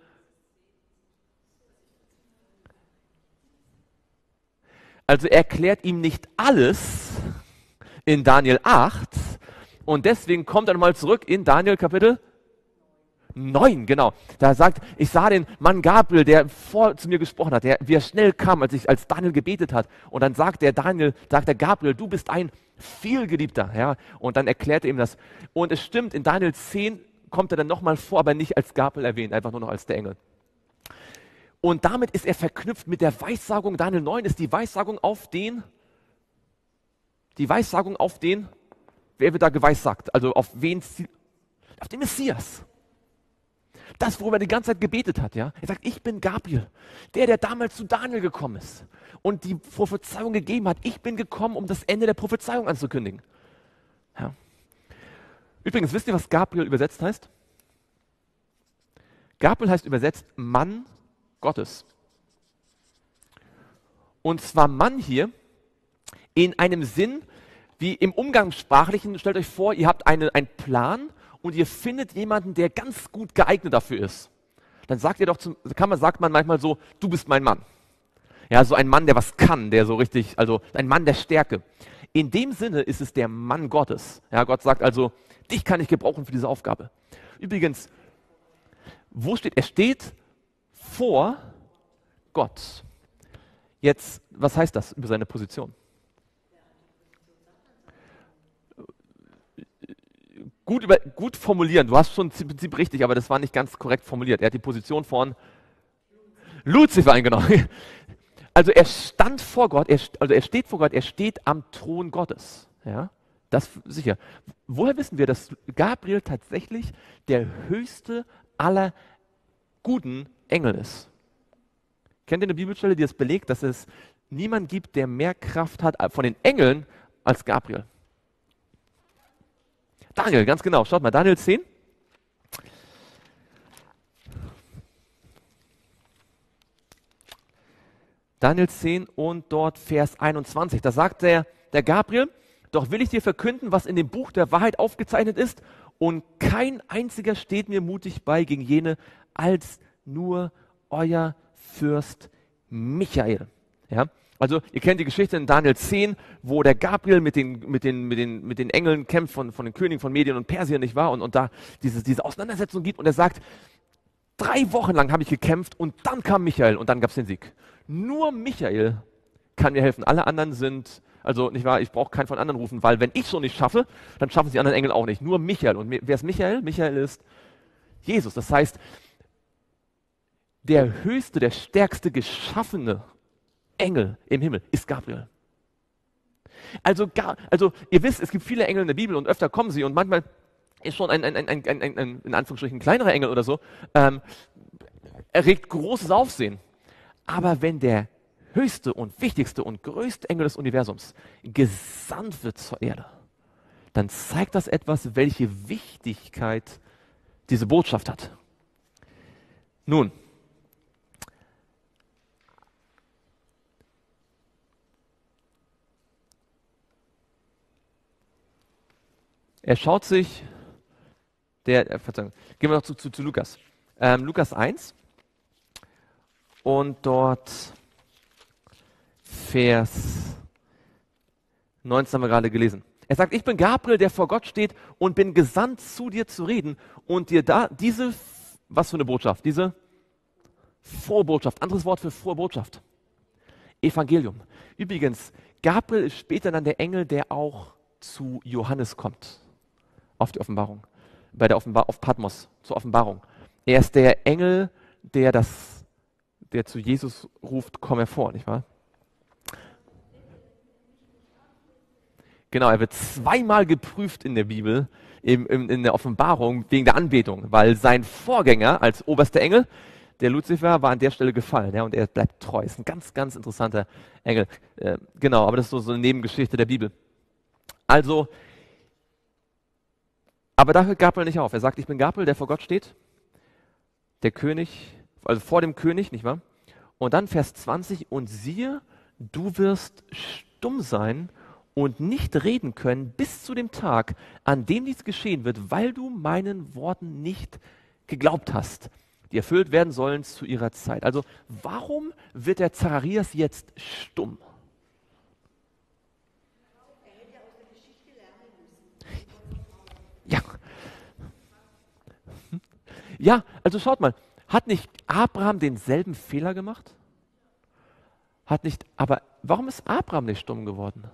Also er erklärt ihm nicht alles in Daniel acht und deswegen kommt er nochmal zurück in Daniel Kapitel neun, genau. Da sagt, ich sah den Mann Gabriel, der vor zu mir gesprochen hat, der, wie er schnell kam, als ich, als Daniel gebetet hat. Und dann sagt der Daniel, sagt der Gabriel, du bist ein vielgeliebter, ja. Und dann erklärt er ihm das. Und es stimmt, in Daniel zehn kommt er dann nochmal vor, aber nicht als Gabriel erwähnt, einfach nur noch als der Engel. Und damit ist er verknüpft mit der Weissagung. Daniel neun ist die Weissagung auf den, die Weissagung auf den, wer wird da geweissagt? Also auf wen? Auf den Messias. Das, worüber er die ganze Zeit gebetet hat, ja. Er sagt, ich bin Gabriel, der, der damals zu Daniel gekommen ist und die Prophezeiung gegeben hat. Ich bin gekommen, um das Ende der Prophezeiung anzukündigen. Ja. Übrigens, wisst ihr, was Gabriel übersetzt heißt? Gabriel heißt übersetzt Mann Gottes. Und zwar Mann hier in einem Sinn, wie im Umgangssprachlichen, stellt euch vor, ihr habt eine, einen Plan und ihr findet jemanden, der ganz gut geeignet dafür ist. Dann sagt ihr doch, zum, kann man, sagt man manchmal so, du bist mein Mann. Ja, so ein Mann, der was kann, der so richtig, also ein Mann der Stärke. In dem Sinne ist es der Mann Gottes. Ja, Gott sagt also, dich kann ich gebrauchen für diese Aufgabe. Übrigens, wo steht, er steht vor Gott. Jetzt, was heißt das über seine Position? Gut, über, gut formulieren, du hast schon im Prinzip richtig, aber das war nicht ganz korrekt formuliert. Er hat die Position von Luzifer eingenommen. Also er stand vor Gott, er, also er steht vor Gott, er steht am Thron Gottes. Ja, das sicher. Woher wissen wir, dass Gabriel tatsächlich der höchste aller guten Engel ist. Kennt ihr eine Bibelstelle, die das belegt, dass es niemand gibt, der mehr Kraft hat von den Engeln als Gabriel? Daniel, ganz genau. Schaut mal, Daniel zehn. Daniel zehn und dort Vers einundzwanzig. Da sagt der, der Gabriel, doch will ich dir verkünden, was in dem Buch der Wahrheit aufgezeichnet ist, und kein einziger steht mir mutig bei gegen jene, als nur euer Fürst Michael. Ja? Also ihr kennt die Geschichte in Daniel zehn, wo der Gabriel mit den, mit den, mit den, mit den Engeln kämpft von, von den Königen von Medien und Persien, nicht wahr? Und, und da diese, diese Auseinandersetzung gibt und er sagt, drei Wochen lang habe ich gekämpft und dann kam Michael und dann gab es den Sieg. Nur Michael kann mir helfen. Alle anderen sind, also nicht wahr, ich brauche keinen von anderen rufen, weil wenn ich so nicht schaffe, dann schaffen sie anderen Engel auch nicht. Nur Michael. Und wer ist Michael? Michael ist Jesus. Das heißt, der höchste, der stärkste geschaffene Engel im Himmel ist Gabriel. Also, gar, also ihr wisst, es gibt viele Engel in der Bibel und öfter kommen sie und manchmal ist schon ein, ein, ein, ein, ein, ein in Anführungsstrichen kleinerer Engel oder so, ähm, erregt großes Aufsehen. Aber wenn der höchste und wichtigste und größte Engel des Universums gesandt wird zur Erde, dann zeigt das etwas, welche Wichtigkeit diese Botschaft hat. Nun, er schaut sich, der, äh, Verzeihung, gehen wir noch zu, zu, zu Lukas. Ähm, Lukas eins und dort Vers neunzehn haben wir gerade gelesen. Er sagt, ich bin Gabriel, der vor Gott steht und bin gesandt, zu dir zu reden und dir da diese, was für eine Botschaft, diese Vorbotschaft, anderes Wort für Vorbotschaft, Evangelium. Übrigens, Gabriel ist später dann der Engel, der auch zu Johannes kommt, auf die Offenbarung, bei der Offenbar auf Patmos, zur Offenbarung. Er ist der Engel, der das, der zu Jesus ruft, komm hervor, nicht wahr? Genau, er wird zweimal geprüft in der Bibel, im, im, in der Offenbarung, wegen der Anbetung, weil sein Vorgänger als oberster Engel, der Luzifer, war an der Stelle gefallen, ja, und er bleibt treu. Ist ein ganz, ganz interessanter Engel. Äh, genau, aber das ist so, so eine Nebengeschichte der Bibel. Also, aber da hört Gabriel nicht auf. Er sagt, ich bin Gabriel, der vor Gott steht, der König, also vor dem König, nicht wahr? Und dann Vers zwanzig, und siehe, du wirst stumm sein und nicht reden können bis zu dem Tag, an dem dies geschehen wird, weil du meinen Worten nicht geglaubt hast, die erfüllt werden sollen zu ihrer Zeit. Also warum wird der Zacharias jetzt stumm? Ja. Ja, also schaut mal, hat nicht Abraham denselben Fehler gemacht? Hat nicht, aber warum ist Abraham nicht stumm geworden?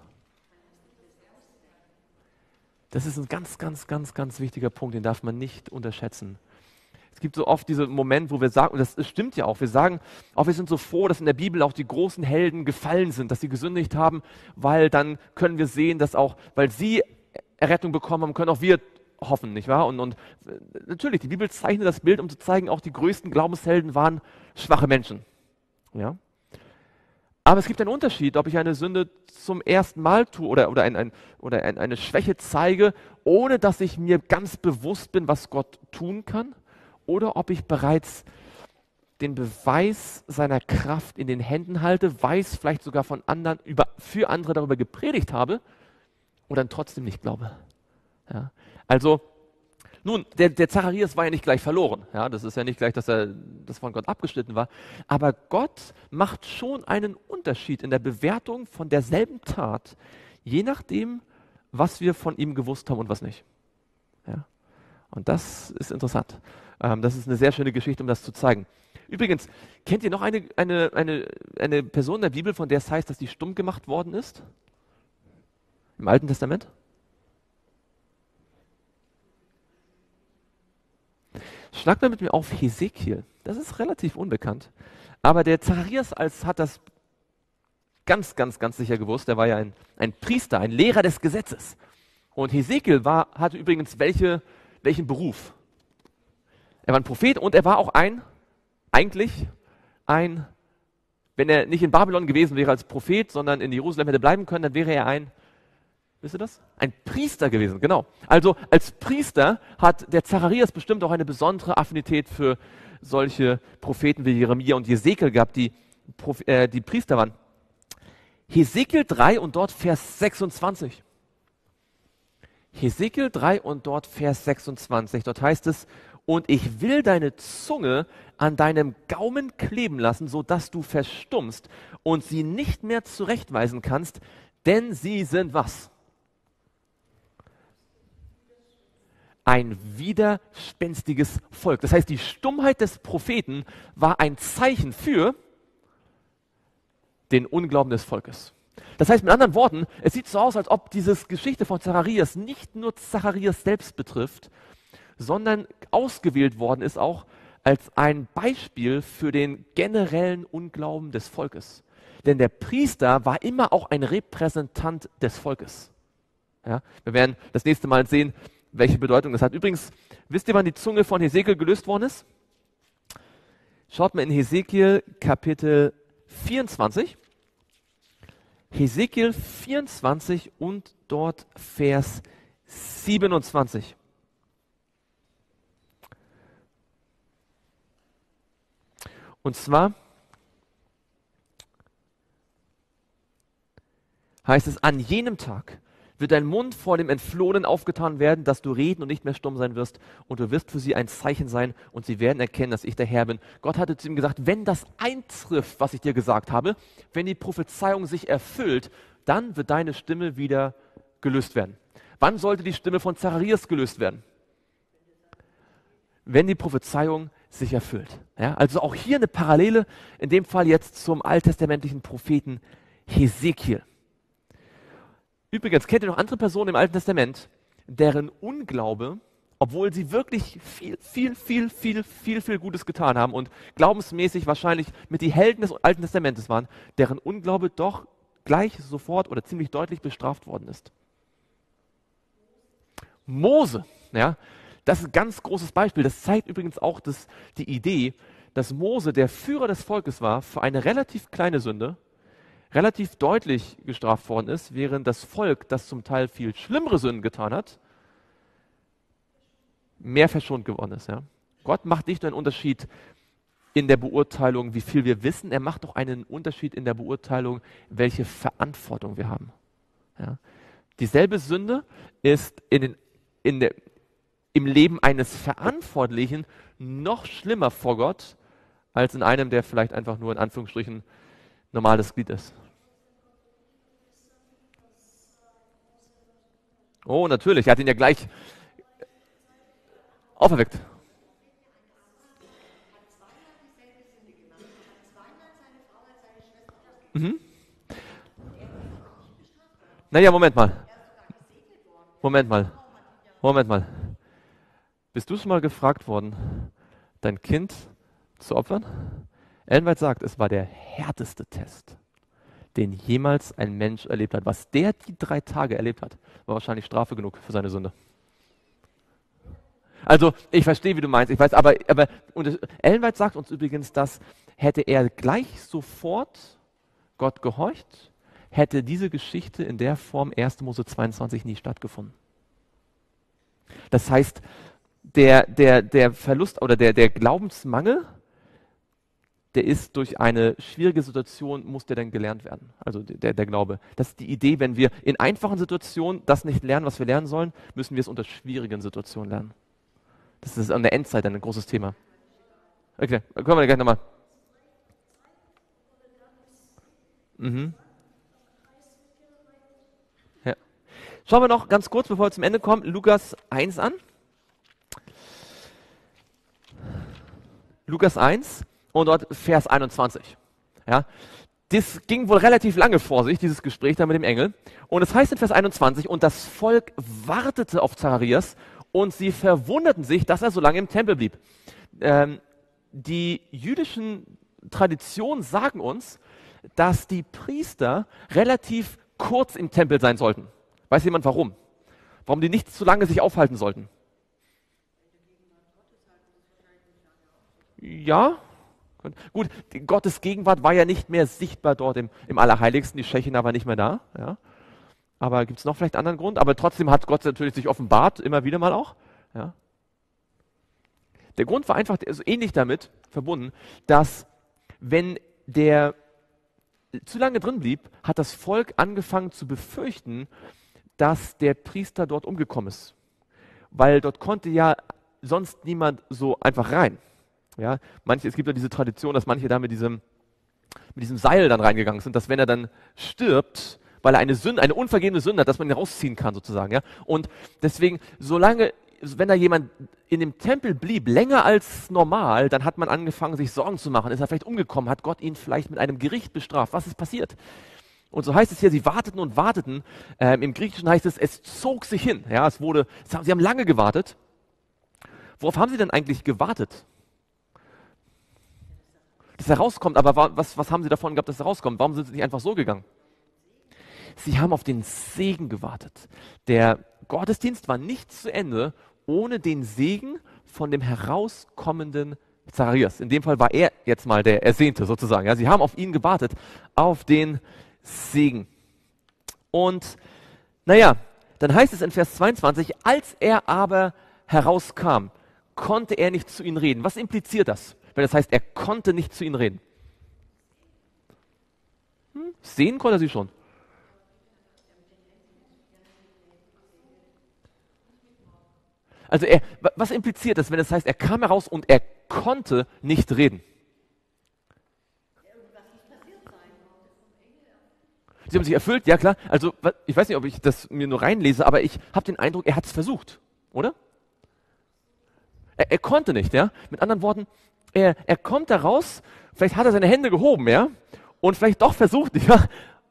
Das ist ein ganz, ganz, ganz, ganz wichtiger Punkt, den darf man nicht unterschätzen. Es gibt so oft diese Momente, wo wir sagen, und das, das stimmt ja auch, wir sagen, auch wir sind so froh, dass in der Bibel auch die großen Helden gefallen sind, dass sie gesündigt haben, weil dann können wir sehen, dass auch, weil sie Errettung bekommen haben, können auch wir hoffen, nicht wahr? Und, und natürlich, die Bibel zeichnet das Bild, um zu zeigen, auch die größten Glaubenshelden waren schwache Menschen. Ja? Aber es gibt einen Unterschied, ob ich eine Sünde zum ersten Mal tue oder, oder, ein, ein, oder ein, eine Schwäche zeige, ohne dass ich mir ganz bewusst bin, was Gott tun kann, oder ob ich bereits den Beweis seiner Kraft in den Händen halte, weiß, vielleicht sogar von anderen, über, für andere darüber gepredigt habe und dann trotzdem nicht glaube. Ja? Also, nun, der, der Zacharias war ja nicht gleich verloren. Ja, das ist ja nicht gleich, dass er das von Gott abgeschnitten war. Aber Gott macht schon einen Unterschied in der Bewertung von derselben Tat, je nachdem, was wir von ihm gewusst haben und was nicht. Ja, und das ist interessant. Ähm, das ist eine sehr schöne Geschichte, um das zu zeigen. Übrigens, kennt ihr noch eine, eine, eine, eine Person in der Bibel, von der es heißt, dass die stumm gemacht worden ist? Im Alten Testament? Schlag mal mit mir auf Hesekiel. Das ist relativ unbekannt. Aber der Zacharias als, hat das ganz, ganz, ganz sicher gewusst. Er war ja ein, ein Priester, ein Lehrer des Gesetzes. Und Hesekiel war, hatte übrigens welche, welchen Beruf? Er war ein Prophet und er war auch ein, eigentlich ein, wenn er nicht in Babylon gewesen wäre als Prophet, sondern in Jerusalem hätte bleiben können, dann wäre er ein, wisst ihr das? Ein Priester gewesen, genau. Also als Priester hat der Zacharias bestimmt auch eine besondere Affinität für solche Propheten wie Jeremia und Jesekiel gehabt, die, äh, die Priester waren. Hesekiel drei und dort Vers sechsundzwanzig. Hesekiel drei und dort Vers sechsundzwanzig. Dort heißt es, und ich will deine Zunge an deinem Gaumen kleben lassen, sodass du verstummst und sie nicht mehr zurechtweisen kannst, denn sie sind was? Ein widerspenstiges Volk. Das heißt, die Stummheit des Propheten war ein Zeichen für den Unglauben des Volkes. Das heißt mit anderen Worten, es sieht so aus, als ob diese Geschichte von Zacharias nicht nur Zacharias selbst betrifft, sondern ausgewählt worden ist auch als ein Beispiel für den generellen Unglauben des Volkes. Denn der Priester war immer auch ein Repräsentant des Volkes. Ja, wir werden das nächste Mal sehen, welche Bedeutung das hat. Übrigens, wisst ihr, wann die Zunge von Hesekiel gelöst worden ist? Schaut mal in Hesekiel Kapitel vierundzwanzig. Hesekiel vierundzwanzig und dort Vers siebenundzwanzig. Und zwar heißt es, an jenem Tag wird dein Mund vor dem Entflohenen aufgetan werden, dass du reden und nicht mehr stumm sein wirst. Und du wirst für sie ein Zeichen sein und sie werden erkennen, dass ich der Herr bin. Gott hatte zu ihm gesagt, wenn das eintrifft, was ich dir gesagt habe, wenn die Prophezeiung sich erfüllt, dann wird deine Stimme wieder gelöst werden. Wann sollte die Stimme von Zacharias gelöst werden? Wenn die Prophezeiung sich erfüllt. Ja, also auch hier eine Parallele, in dem Fall jetzt zum alttestamentlichen Propheten Hesekiel. Übrigens, kennt ihr noch andere Personen im Alten Testament, deren Unglaube, obwohl sie wirklich viel, viel, viel, viel, viel, viel Gutes getan haben und glaubensmäßig wahrscheinlich mit die Helden des Alten Testamentes waren, deren Unglaube doch gleich sofort oder ziemlich deutlich bestraft worden ist? Mose, ja, das ist ein ganz großes Beispiel. Das zeigt übrigens auch das, die Idee, dass Mose der Führer des Volkes war für eine relativ kleine Sünde, relativ deutlich gestraft worden ist, während das Volk, das zum Teil viel schlimmere Sünden getan hat, mehr verschont geworden ist. Ja? Gott macht nicht nur einen Unterschied in der Beurteilung, wie viel wir wissen, er macht auch einen Unterschied in der Beurteilung, welche Verantwortung wir haben. Ja? Dieselbe Sünde ist in den, in der, im Leben eines Verantwortlichen noch schlimmer vor Gott, als in einem, der vielleicht einfach nur in Anführungsstrichen normales Glied ist. Oh, natürlich, er hat ihn ja gleich auferweckt. Mhm. Naja, Moment mal. Moment mal. Moment mal. Bist du schon mal gefragt worden, dein Kind zu opfern? Ellen White sagt, es war der härteste Test, den jemals ein Mensch erlebt hat. Was der die drei Tage erlebt hat, war wahrscheinlich Strafe genug für seine Sünde. Also, ich verstehe, wie du meinst, ich weiß, aber, aber und Ellen White sagt uns übrigens, dass hätte er gleich sofort Gott gehorcht, hätte diese Geschichte in der Form erster Mose zweiundzwanzig nie stattgefunden. Das heißt, der, der, der Verlust oder der, der Glaubensmangel, der ist durch eine schwierige Situation, muss der dann gelernt werden. Also der, der Glaube. Das ist die Idee, wenn wir in einfachen Situationen das nicht lernen, was wir lernen sollen, müssen wir es unter schwierigen Situationen lernen. Das ist an der Endzeit ein großes Thema. Okay, kommen wir gleich nochmal. Mhm. Ja. Schauen wir noch ganz kurz, bevor wir zum Ende kommen, Lukas eins an. Lukas eins. Und dort Vers einundzwanzig. Ja, das ging wohl relativ lange vor sich, dieses Gespräch da mit dem Engel. Und es heißt in Vers einundzwanzig, und das Volk wartete auf Zacharias und sie verwunderten sich, dass er so lange im Tempel blieb. Ähm, die jüdischen Traditionen sagen uns, dass die Priester relativ kurz im Tempel sein sollten. Weiß jemand warum? Warum die nicht zu lange sich aufhalten sollten? Ja, gut, die Gottes Gegenwart war ja nicht mehr sichtbar dort im, im Allerheiligsten, die Schechina war nicht mehr da, ja. Aber gibt es noch vielleicht einen anderen Grund? Aber trotzdem hat Gott natürlich sich offenbart, immer wieder mal auch, ja. Der Grund war einfach also ähnlich damit verbunden, dass wenn der zu lange drin blieb, hat das Volk angefangen zu befürchten, dass der Priester dort umgekommen ist. Weil dort konnte ja sonst niemand so einfach rein. Ja, manche, es gibt ja diese Tradition, dass manche da mit diesem, mit diesem Seil dann reingegangen sind, dass wenn er dann stirbt, weil er eine Sünde, eine unvergebene Sünde hat, dass man ihn rausziehen kann sozusagen. Ja? Und deswegen, solange, wenn da jemand in dem Tempel blieb, länger als normal, dann hat man angefangen, sich Sorgen zu machen. Ist er vielleicht umgekommen? Hat Gott ihn vielleicht mit einem Gericht bestraft? Was ist passiert? Und so heißt es hier, sie warteten und warteten. Ähm, Im Griechischen heißt es, es zog sich hin. Ja, es wurde, sie haben lange gewartet. Worauf haben sie denn eigentlich gewartet? Dass er rauskommt, aber wa- was, was haben sie davon gehabt, dass er rauskommt? Warum sind sie nicht einfach so gegangen? Sie haben auf den Segen gewartet. Der Gottesdienst war nicht zu Ende ohne den Segen von dem herauskommenden Zacharias. In dem Fall war er jetzt mal der Ersehnte sozusagen. Ja, sie haben auf ihn gewartet, auf den Segen. Und naja, dann heißt es in Vers zweiundzwanzig, als er aber herauskam, konnte er nicht zu ihnen reden. Was impliziert das? Weil das heißt, er konnte nicht zu ihnen reden. Hm? Sehen konnte er sie schon. Also er, was impliziert das, wenn das heißt, er kam heraus und er konnte nicht reden? Sie haben sich erfüllt, ja klar. Also ich weiß nicht, ob ich das mir nur reinlese, aber ich habe den Eindruck, er hat es versucht, oder? Er, er konnte nicht, ja. Mit anderen Worten, er, er kommt da raus, vielleicht hat er seine Hände gehoben, ja, und vielleicht doch versucht, ja.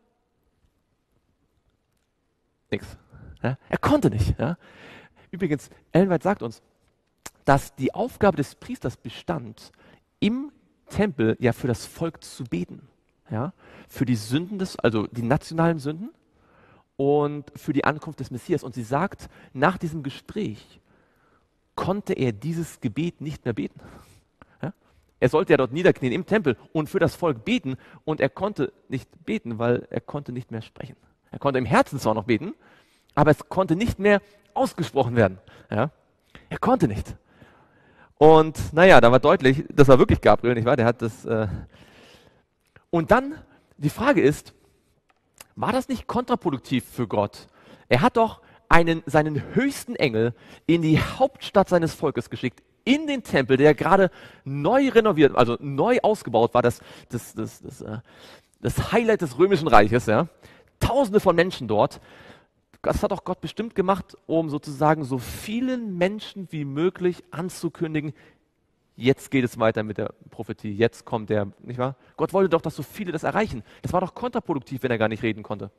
Nix. Ja? Er konnte nicht, ja. Übrigens, Ellen White sagt uns, dass die Aufgabe des Priesters bestand, im Tempel ja für das Volk zu beten. Ja? Für die Sünden des, also die nationalen Sünden und für die Ankunft des Messias. Und sie sagt, nach diesem Gespräch konnte er dieses Gebet nicht mehr beten. Ja? Er sollte ja dort niederknien im Tempel und für das Volk beten und er konnte nicht beten, weil er konnte nicht mehr sprechen. Er konnte im Herzen zwar noch beten, aber es konnte nicht mehr ausgesprochen werden. Ja? Er konnte nicht. Und naja, da war deutlich, das war wirklich Gabriel, nicht wahr? Der hat das. Äh Und dann, die Frage ist, war das nicht kontraproduktiv für Gott? Er hat doch einen, seinen höchsten Engel in die Hauptstadt seines Volkes geschickt, in den Tempel, der gerade neu renoviert, also neu ausgebaut war, das, das, das, das, äh, das Highlight des Römischen Reiches. Ja? Tausende von Menschen dort. Das hat auch Gott bestimmt gemacht, um sozusagen so vielen Menschen wie möglich anzukündigen, jetzt geht es weiter mit der Prophetie, jetzt kommt der, nicht wahr? Gott wollte doch, dass so viele das erreichen. Das war doch kontraproduktiv, wenn er gar nicht reden konnte.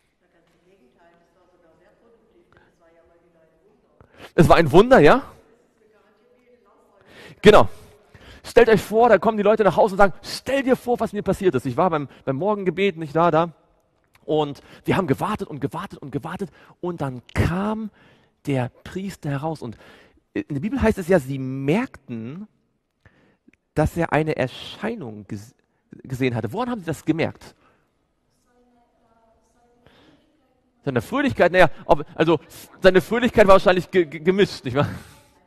Es war ein Wunder, ja? Genau. Stellt euch vor, da kommen die Leute nach Hause und sagen, stell dir vor, was mir passiert ist. Ich war beim, beim Morgengebet, nicht da, da. Und wir haben gewartet und gewartet und gewartet und dann kam der Priester heraus. Und in der Bibel heißt es ja, sie merkten, dass er eine Erscheinung ges- gesehen hatte. Woran haben sie das gemerkt? Seine Fröhlichkeit, naja, ob, also seine Fröhlichkeit war wahrscheinlich ge- ge- gemischt, nicht wahr?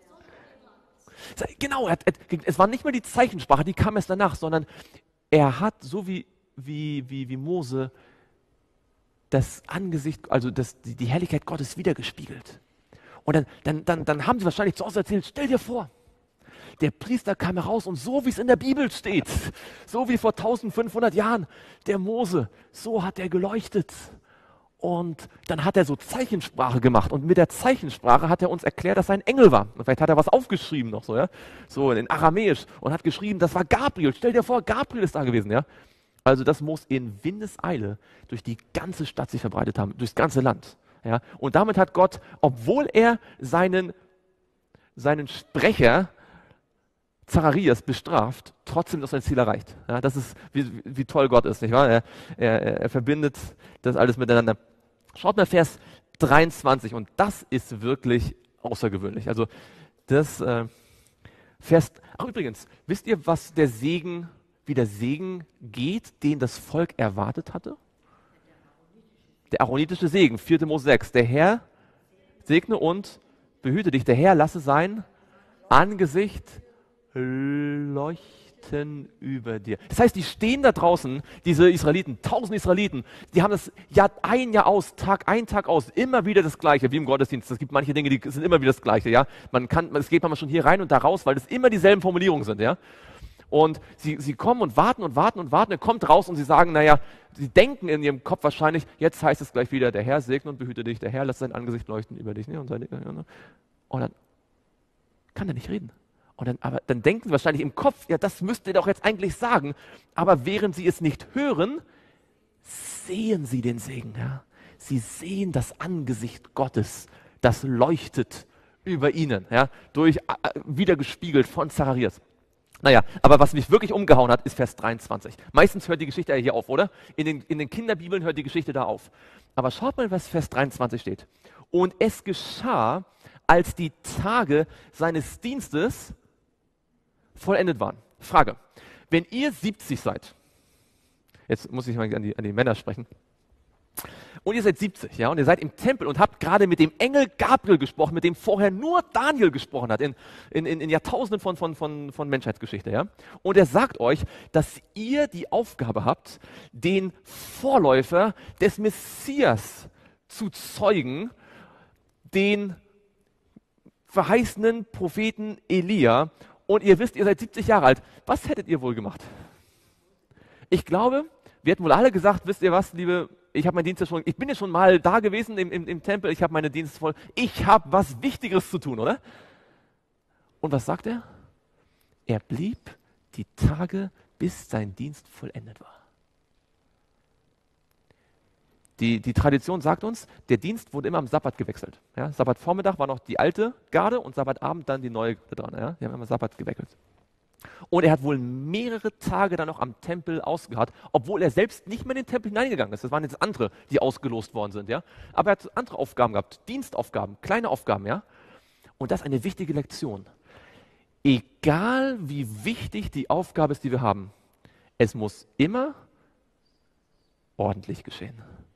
Genau, er hat, er, es war nicht mehr die Zeichensprache, die kam erst danach, sondern er hat, so wie, wie, wie, wie Mose, das Angesicht, also das, die, die Herrlichkeit Gottes wiedergespiegelt. Und dann, dann, dann, dann haben sie wahrscheinlich zu Hause erzählt, stell dir vor, der Priester kam heraus und so wie es in der Bibel steht, so wie vor eintausendfünfhundert Jahren, der Mose, so hat er geleuchtet. Und dann hat er so Zeichensprache gemacht und mit der Zeichensprache hat er uns erklärt, dass er ein Engel war. Und vielleicht hat er was aufgeschrieben noch so, ja, so in Aramäisch und hat geschrieben, das war Gabriel. Stell dir vor, Gabriel ist da gewesen, ja. Also das muss in Windeseile durch die ganze Stadt sich verbreitet haben, durchs ganze Land. Ja? Und damit hat Gott, obwohl er seinen, seinen Sprecher Zacharias bestraft, trotzdem noch sein Ziel erreicht. Ja? Das ist, wie, wie toll Gott ist, nicht wahr? Er, er, er verbindet das alles miteinander. Schaut mal Vers dreiundzwanzig und das ist wirklich außergewöhnlich. Also das, äh, Vers, ach übrigens, wisst ihr, was der Segen, wie der Segen geht, den das Volk erwartet hatte? Der aaronitische Segen, vierte Mose sechs. Der Herr segne und behüte dich. Der Herr lasse sein Angesicht leuchten über dir. Das heißt, die stehen da draußen, diese Israeliten, tausend Israeliten, die haben das Jahr ein, Jahr aus, Tag ein, Tag aus, immer wieder das Gleiche, wie im Gottesdienst. Es gibt manche Dinge, die sind immer wieder das Gleiche, ja. Man kann, es geht manchmal schon hier rein und da raus, weil das immer dieselben Formulierungen sind, ja. Und sie, sie kommen und warten und warten und warten, er kommt raus und sie sagen, naja, sie denken in ihrem Kopf wahrscheinlich, jetzt heißt es gleich wieder, der Herr segne und behüte dich, der Herr lässt sein Angesicht leuchten über dich. Ne? Und, seine, und dann kann er nicht reden. Und dann, aber dann denken sie wahrscheinlich im Kopf, ja, das müsste er doch jetzt eigentlich sagen. Aber während sie es nicht hören, sehen sie den Segen. Ja? Sie sehen das Angesicht Gottes, das leuchtet über ihnen, ja? durch, äh, wiedergespiegelt von Zacharias. Naja, aber was mich wirklich umgehauen hat, ist Vers dreiundzwanzig. Meistens hört die Geschichte ja hier auf, oder? In den, in den Kinderbibeln hört die Geschichte da auf. Aber schaut mal, was Vers dreiundzwanzig steht. Und es geschah, als die Tage seines Dienstes vollendet waren. Frage, wenn ihr siebzig seid, jetzt muss ich mal an die, an die Männer sprechen, und ihr seid siebzig, ja, und ihr seid im Tempel und habt gerade mit dem Engel Gabriel gesprochen, mit dem vorher nur Daniel gesprochen hat, in, in, in Jahrtausenden von, von, von, von Menschheitsgeschichte, ja. Und er sagt euch, dass ihr die Aufgabe habt, den Vorläufer des Messias zu zeugen, den verheißenen Propheten Elia. Und ihr wisst, ihr seid siebzig Jahre alt. Was hättet ihr wohl gemacht? Ich glaube, wir hätten wohl alle gesagt, wisst ihr was, liebe, ich habe meinen Dienst ja schon, ich bin ja schon mal da gewesen im, im, im Tempel, ich habe meine Dienste voll, ich habe was Wichtigeres zu tun, oder? Und was sagt er? Er blieb die Tage, bis sein Dienst vollendet war. Die, die Tradition sagt uns, der Dienst wurde immer am Sabbat gewechselt. Ja? Sabbatvormittag war noch die alte Garde und Sabbatabend dann die neue dran. Ja? Die haben immer Sabbat gewechselt. Und er hat wohl mehrere Tage dann noch am Tempel ausgeharrt, obwohl er selbst nicht mehr in den Tempel hineingegangen ist. Das waren jetzt andere, die ausgelost worden sind. Ja? Aber er hat andere Aufgaben gehabt, Dienstaufgaben, kleine Aufgaben. Ja? Und das ist eine wichtige Lektion. Egal wie wichtig die Aufgabe ist, die wir haben, es muss immer ordentlich geschehen.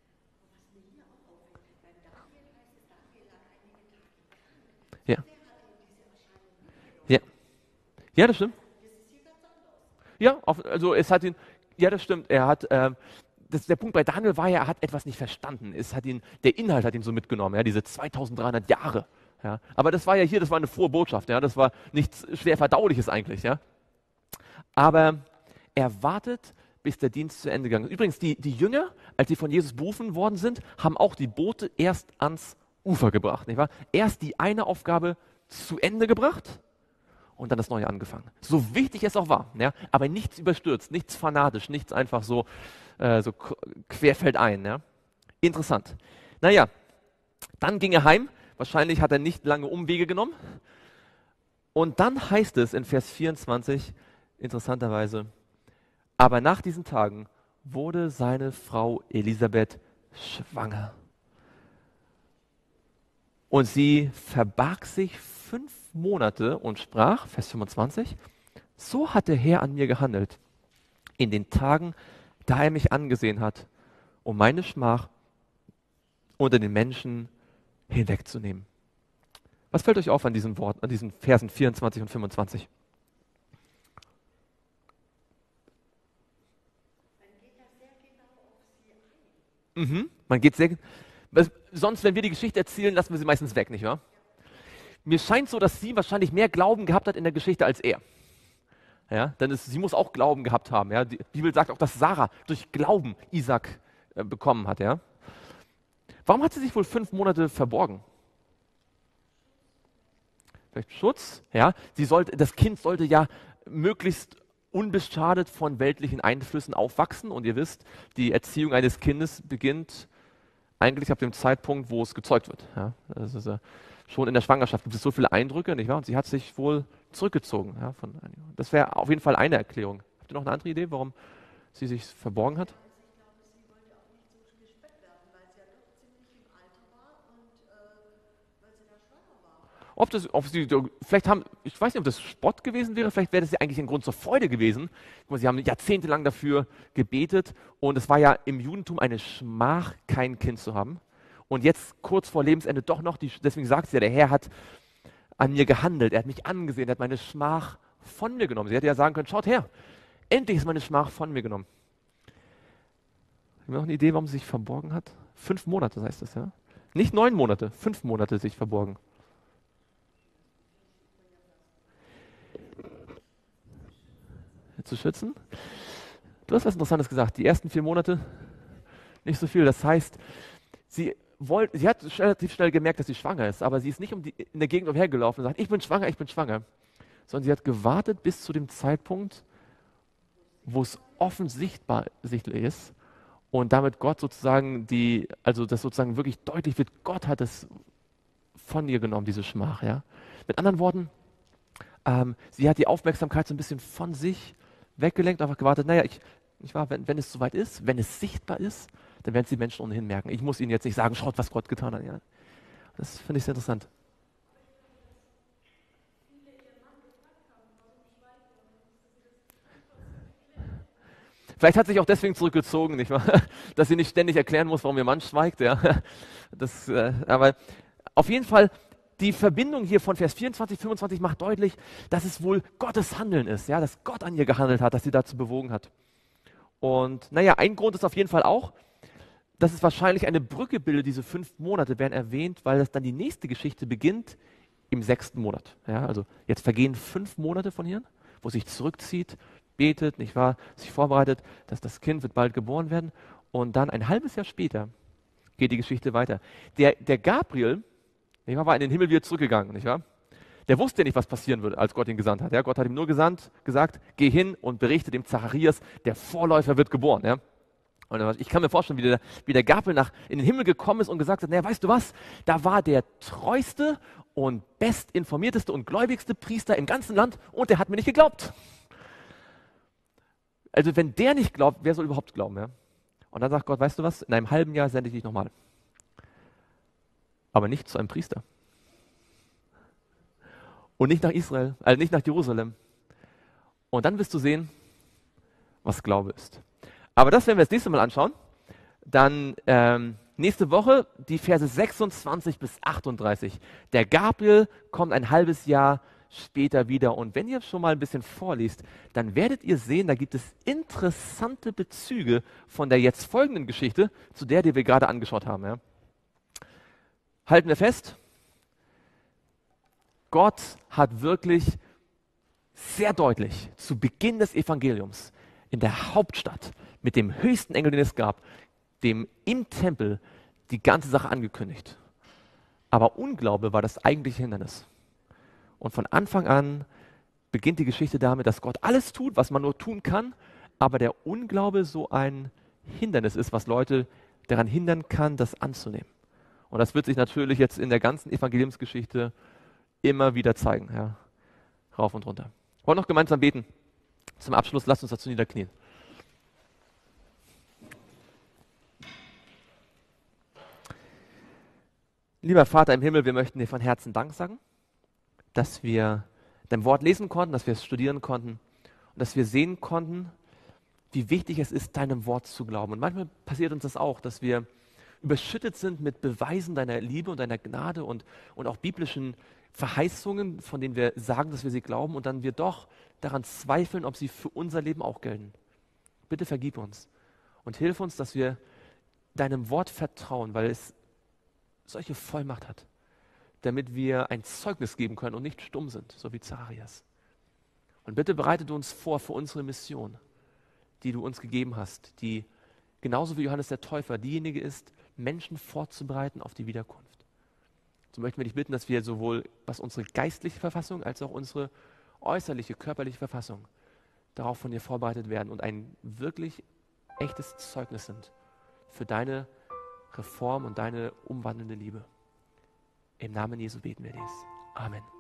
Ja. Ja. Ja, das stimmt. Ja, auf, also es hat ihn, ja, das stimmt. Er hat, ähm, das, der Punkt bei Daniel war ja, er hat etwas nicht verstanden. Es hat ihn, der Inhalt hat ihn so mitgenommen, ja, diese zweitausenddreihundert Jahre. Ja. Aber das war ja hier, das war eine frohe Botschaft, ja, das war nichts schwer Verdauliches eigentlich, ja. Aber er wartet, bis der Dienst zu Ende gegangen ist. Übrigens, die, die Jünger, als sie von Jesus berufen worden sind, haben auch die Boote erst ans Ufer gebracht, nicht wahr? Erst die eine Aufgabe zu Ende gebracht und dann das Neue angefangen. So wichtig es auch war, ja? Aber nichts überstürzt, nichts fanatisch, nichts einfach so, äh, so querfeldein. Ja? Interessant. Naja, dann ging er heim. Wahrscheinlich hat er nicht lange Umwege genommen. Und dann heißt es in Vers vierundzwanzig, interessanterweise, aber nach diesen Tagen wurde seine Frau Elisabeth schwanger. Und sie verbarg sich fünf Monate und sprach, Vers fünfundzwanzig, so hat der Herr an mir gehandelt, in den Tagen, da er mich angesehen hat, um meine Schmach unter den Menschen hinwegzunehmen. Was fällt euch auf an diesen Worten, an diesen Versen vierundzwanzig und fünfundzwanzig? Mhm, man geht sehr, sonst, wenn wir die Geschichte erzählen, lassen wir sie meistens weg, nicht wahr? Mir scheint so, dass sie wahrscheinlich mehr Glauben gehabt hat in der Geschichte als er. Ja, denn es, sie muss auch Glauben gehabt haben. Ja? Die Bibel sagt auch, dass Sarah durch Glauben Isaac äh, bekommen hat. Ja? Warum hat sie sich wohl fünf Monate verborgen? Vielleicht Schutz? Ja? Sie sollte, das Kind sollte ja möglichst unbeschadet von weltlichen Einflüssen aufwachsen. Und ihr wisst, die Erziehung eines Kindes beginnt eigentlich ab dem Zeitpunkt, wo es gezeugt wird. Ja? Das ist, äh, schon in der Schwangerschaft gibt es so viele Eindrücke, nicht wahr? Und sie hat sich wohl zurückgezogen. Ja, von, das wäre auf jeden Fall eine Erklärung. Habt ihr noch eine andere Idee, warum sie sich verborgen hat? Ich glaube, sie wollte auch nicht so gespött werden, weil sie ja doch ziemlich im Alter war und äh, weil sie da schwanger war. Ob das, ob sie, vielleicht haben, ich weiß nicht, ob das Spott gewesen wäre, vielleicht wäre das ja eigentlich ein Grund zur Freude gewesen. Sie haben jahrzehntelang dafür gebetet und es war ja im Judentum eine Schmach, kein Kind zu haben. Und jetzt kurz vor Lebensende doch noch, die, deswegen sagt sie ja, der Herr hat an mir gehandelt, er hat mich angesehen, er hat meine Schmach von mir genommen. Sie hätte ja sagen können, schaut her, endlich ist meine Schmach von mir genommen. Haben wir noch eine Idee, warum sie sich verborgen hat? Fünf Monate heißt das, ja? Nicht neun Monate, fünf Monate sich verborgen. Zu schützen? Du hast was Interessantes gesagt. Die ersten vier Monate nicht so viel. Das heißt, sie, wollt, sie hat relativ schnell gemerkt, dass sie schwanger ist, aber sie ist nicht um die, in der Gegend umhergelaufen und sagt, ich bin schwanger, ich bin schwanger. Sondern sie hat gewartet bis zu dem Zeitpunkt, wo es offensichtlich ist und damit Gott sozusagen die, also das sozusagen wirklich deutlich wird, Gott hat es von ihr genommen, diese Schmach. Ja? Mit anderen Worten, ähm, sie hat die Aufmerksamkeit so ein bisschen von sich weggelenkt, einfach gewartet, naja, ich, ich war, wenn, wenn es soweit ist, wenn es sichtbar ist, dann werden es die Menschen ohnehin merken. Ich muss ihnen jetzt nicht sagen, schaut, was Gott getan hat. Ja. Das finde ich sehr interessant. Vielleicht hat sie sich auch deswegen zurückgezogen, nicht wahr? Dass sie nicht ständig erklären muss, warum ihr Mann schweigt. Ja. Das, äh, aber auf jeden Fall, die Verbindung hier von Vers vierundzwanzig, fünfundzwanzig macht deutlich, dass es wohl Gottes Handeln ist, ja, dass Gott an ihr gehandelt hat, dass sie dazu bewogen hat. Und naja, ein Grund ist auf jeden Fall auch, dass es wahrscheinlich eine Brücke bildet, diese fünf Monate werden erwähnt, weil das dann die nächste Geschichte beginnt im sechsten Monat. Ja, also jetzt vergehen fünf Monate von hier, wo sich zurückzieht, betet, nicht wahr, sich vorbereitet, dass das Kind wird bald geboren werden und dann ein halbes Jahr später geht die Geschichte weiter. Der, der Gabriel, nicht wahr, war in den Himmel wieder zurückgegangen, nicht wahr? Der wusste ja nicht, was passieren würde, als Gott ihn gesandt hat. Ja? Gott hat ihm nur gesandt, gesagt, geh hin und berichte dem Zacharias, der Vorläufer wird geboren. Ja? Und ich kann mir vorstellen, wie der, wie der Gabriel nach, in den Himmel gekommen ist und gesagt hat, naja, weißt du was, da war der treueste und bestinformierteste und gläubigste Priester im ganzen Land und der hat mir nicht geglaubt. Also wenn der nicht glaubt, wer soll überhaupt glauben? Ja? Und dann sagt Gott, weißt du was, in einem halben Jahr sende ich dich nochmal. Aber nicht zu einem Priester. Und nicht nach Israel, also nicht nach Jerusalem. Und dann wirst du sehen, was Glaube ist. Aber das werden wir das nächste Mal anschauen. Dann ähm, nächste Woche die Verse sechsundzwanzig bis achtunddreißig. Der Gabriel kommt ein halbes Jahr später wieder. Und wenn ihr schon mal ein bisschen vorliest, dann werdet ihr sehen, da gibt es interessante Bezüge von der jetzt folgenden Geschichte zu der, die wir gerade angeschaut haben. Ja. Halten wir fest, Gott hat wirklich sehr deutlich zu Beginn des Evangeliums in der Hauptstadt mit dem höchsten Engel, den es gab, dem im Tempel die ganze Sache angekündigt. Aber Unglaube war das eigentliche Hindernis. Und von Anfang an beginnt die Geschichte damit, dass Gott alles tut, was man nur tun kann, aber der Unglaube so ein Hindernis ist, was Leute daran hindern kann, das anzunehmen. Und das wird sich natürlich jetzt in der ganzen Evangeliumsgeschichte immer wieder zeigen. Ja. Rauf und runter. Wir wollen noch gemeinsam beten. Zum Abschluss, lasst uns dazu niederknien. Lieber Vater im Himmel, wir möchten dir von Herzen Dank sagen, dass wir dein Wort lesen konnten, dass wir es studieren konnten und dass wir sehen konnten, wie wichtig es ist, deinem Wort zu glauben. Und manchmal passiert uns das auch, dass wir überschüttet sind mit Beweisen deiner Liebe und deiner Gnade und, und auch biblischen Verheißungen, von denen wir sagen, dass wir sie glauben und dann wir doch daran zweifeln, ob sie für unser Leben auch gelten. Bitte vergib uns und hilf uns, dass wir deinem Wort vertrauen, weil es solche Vollmacht hat, damit wir ein Zeugnis geben können und nicht stumm sind, so wie Zacharias. Und bitte bereite du uns vor für unsere Mission, die du uns gegeben hast, die genauso wie Johannes der Täufer diejenige ist, Menschen vorzubereiten auf die Wiederkunft. So möchten wir dich bitten, dass wir sowohl, was unsere geistliche Verfassung als auch unsere äußerliche, körperliche Verfassung darauf von dir vorbereitet werden und ein wirklich echtes Zeugnis sind für deine Reform und deine umwandelnde Liebe. Im Namen Jesu beten wir dies. Amen.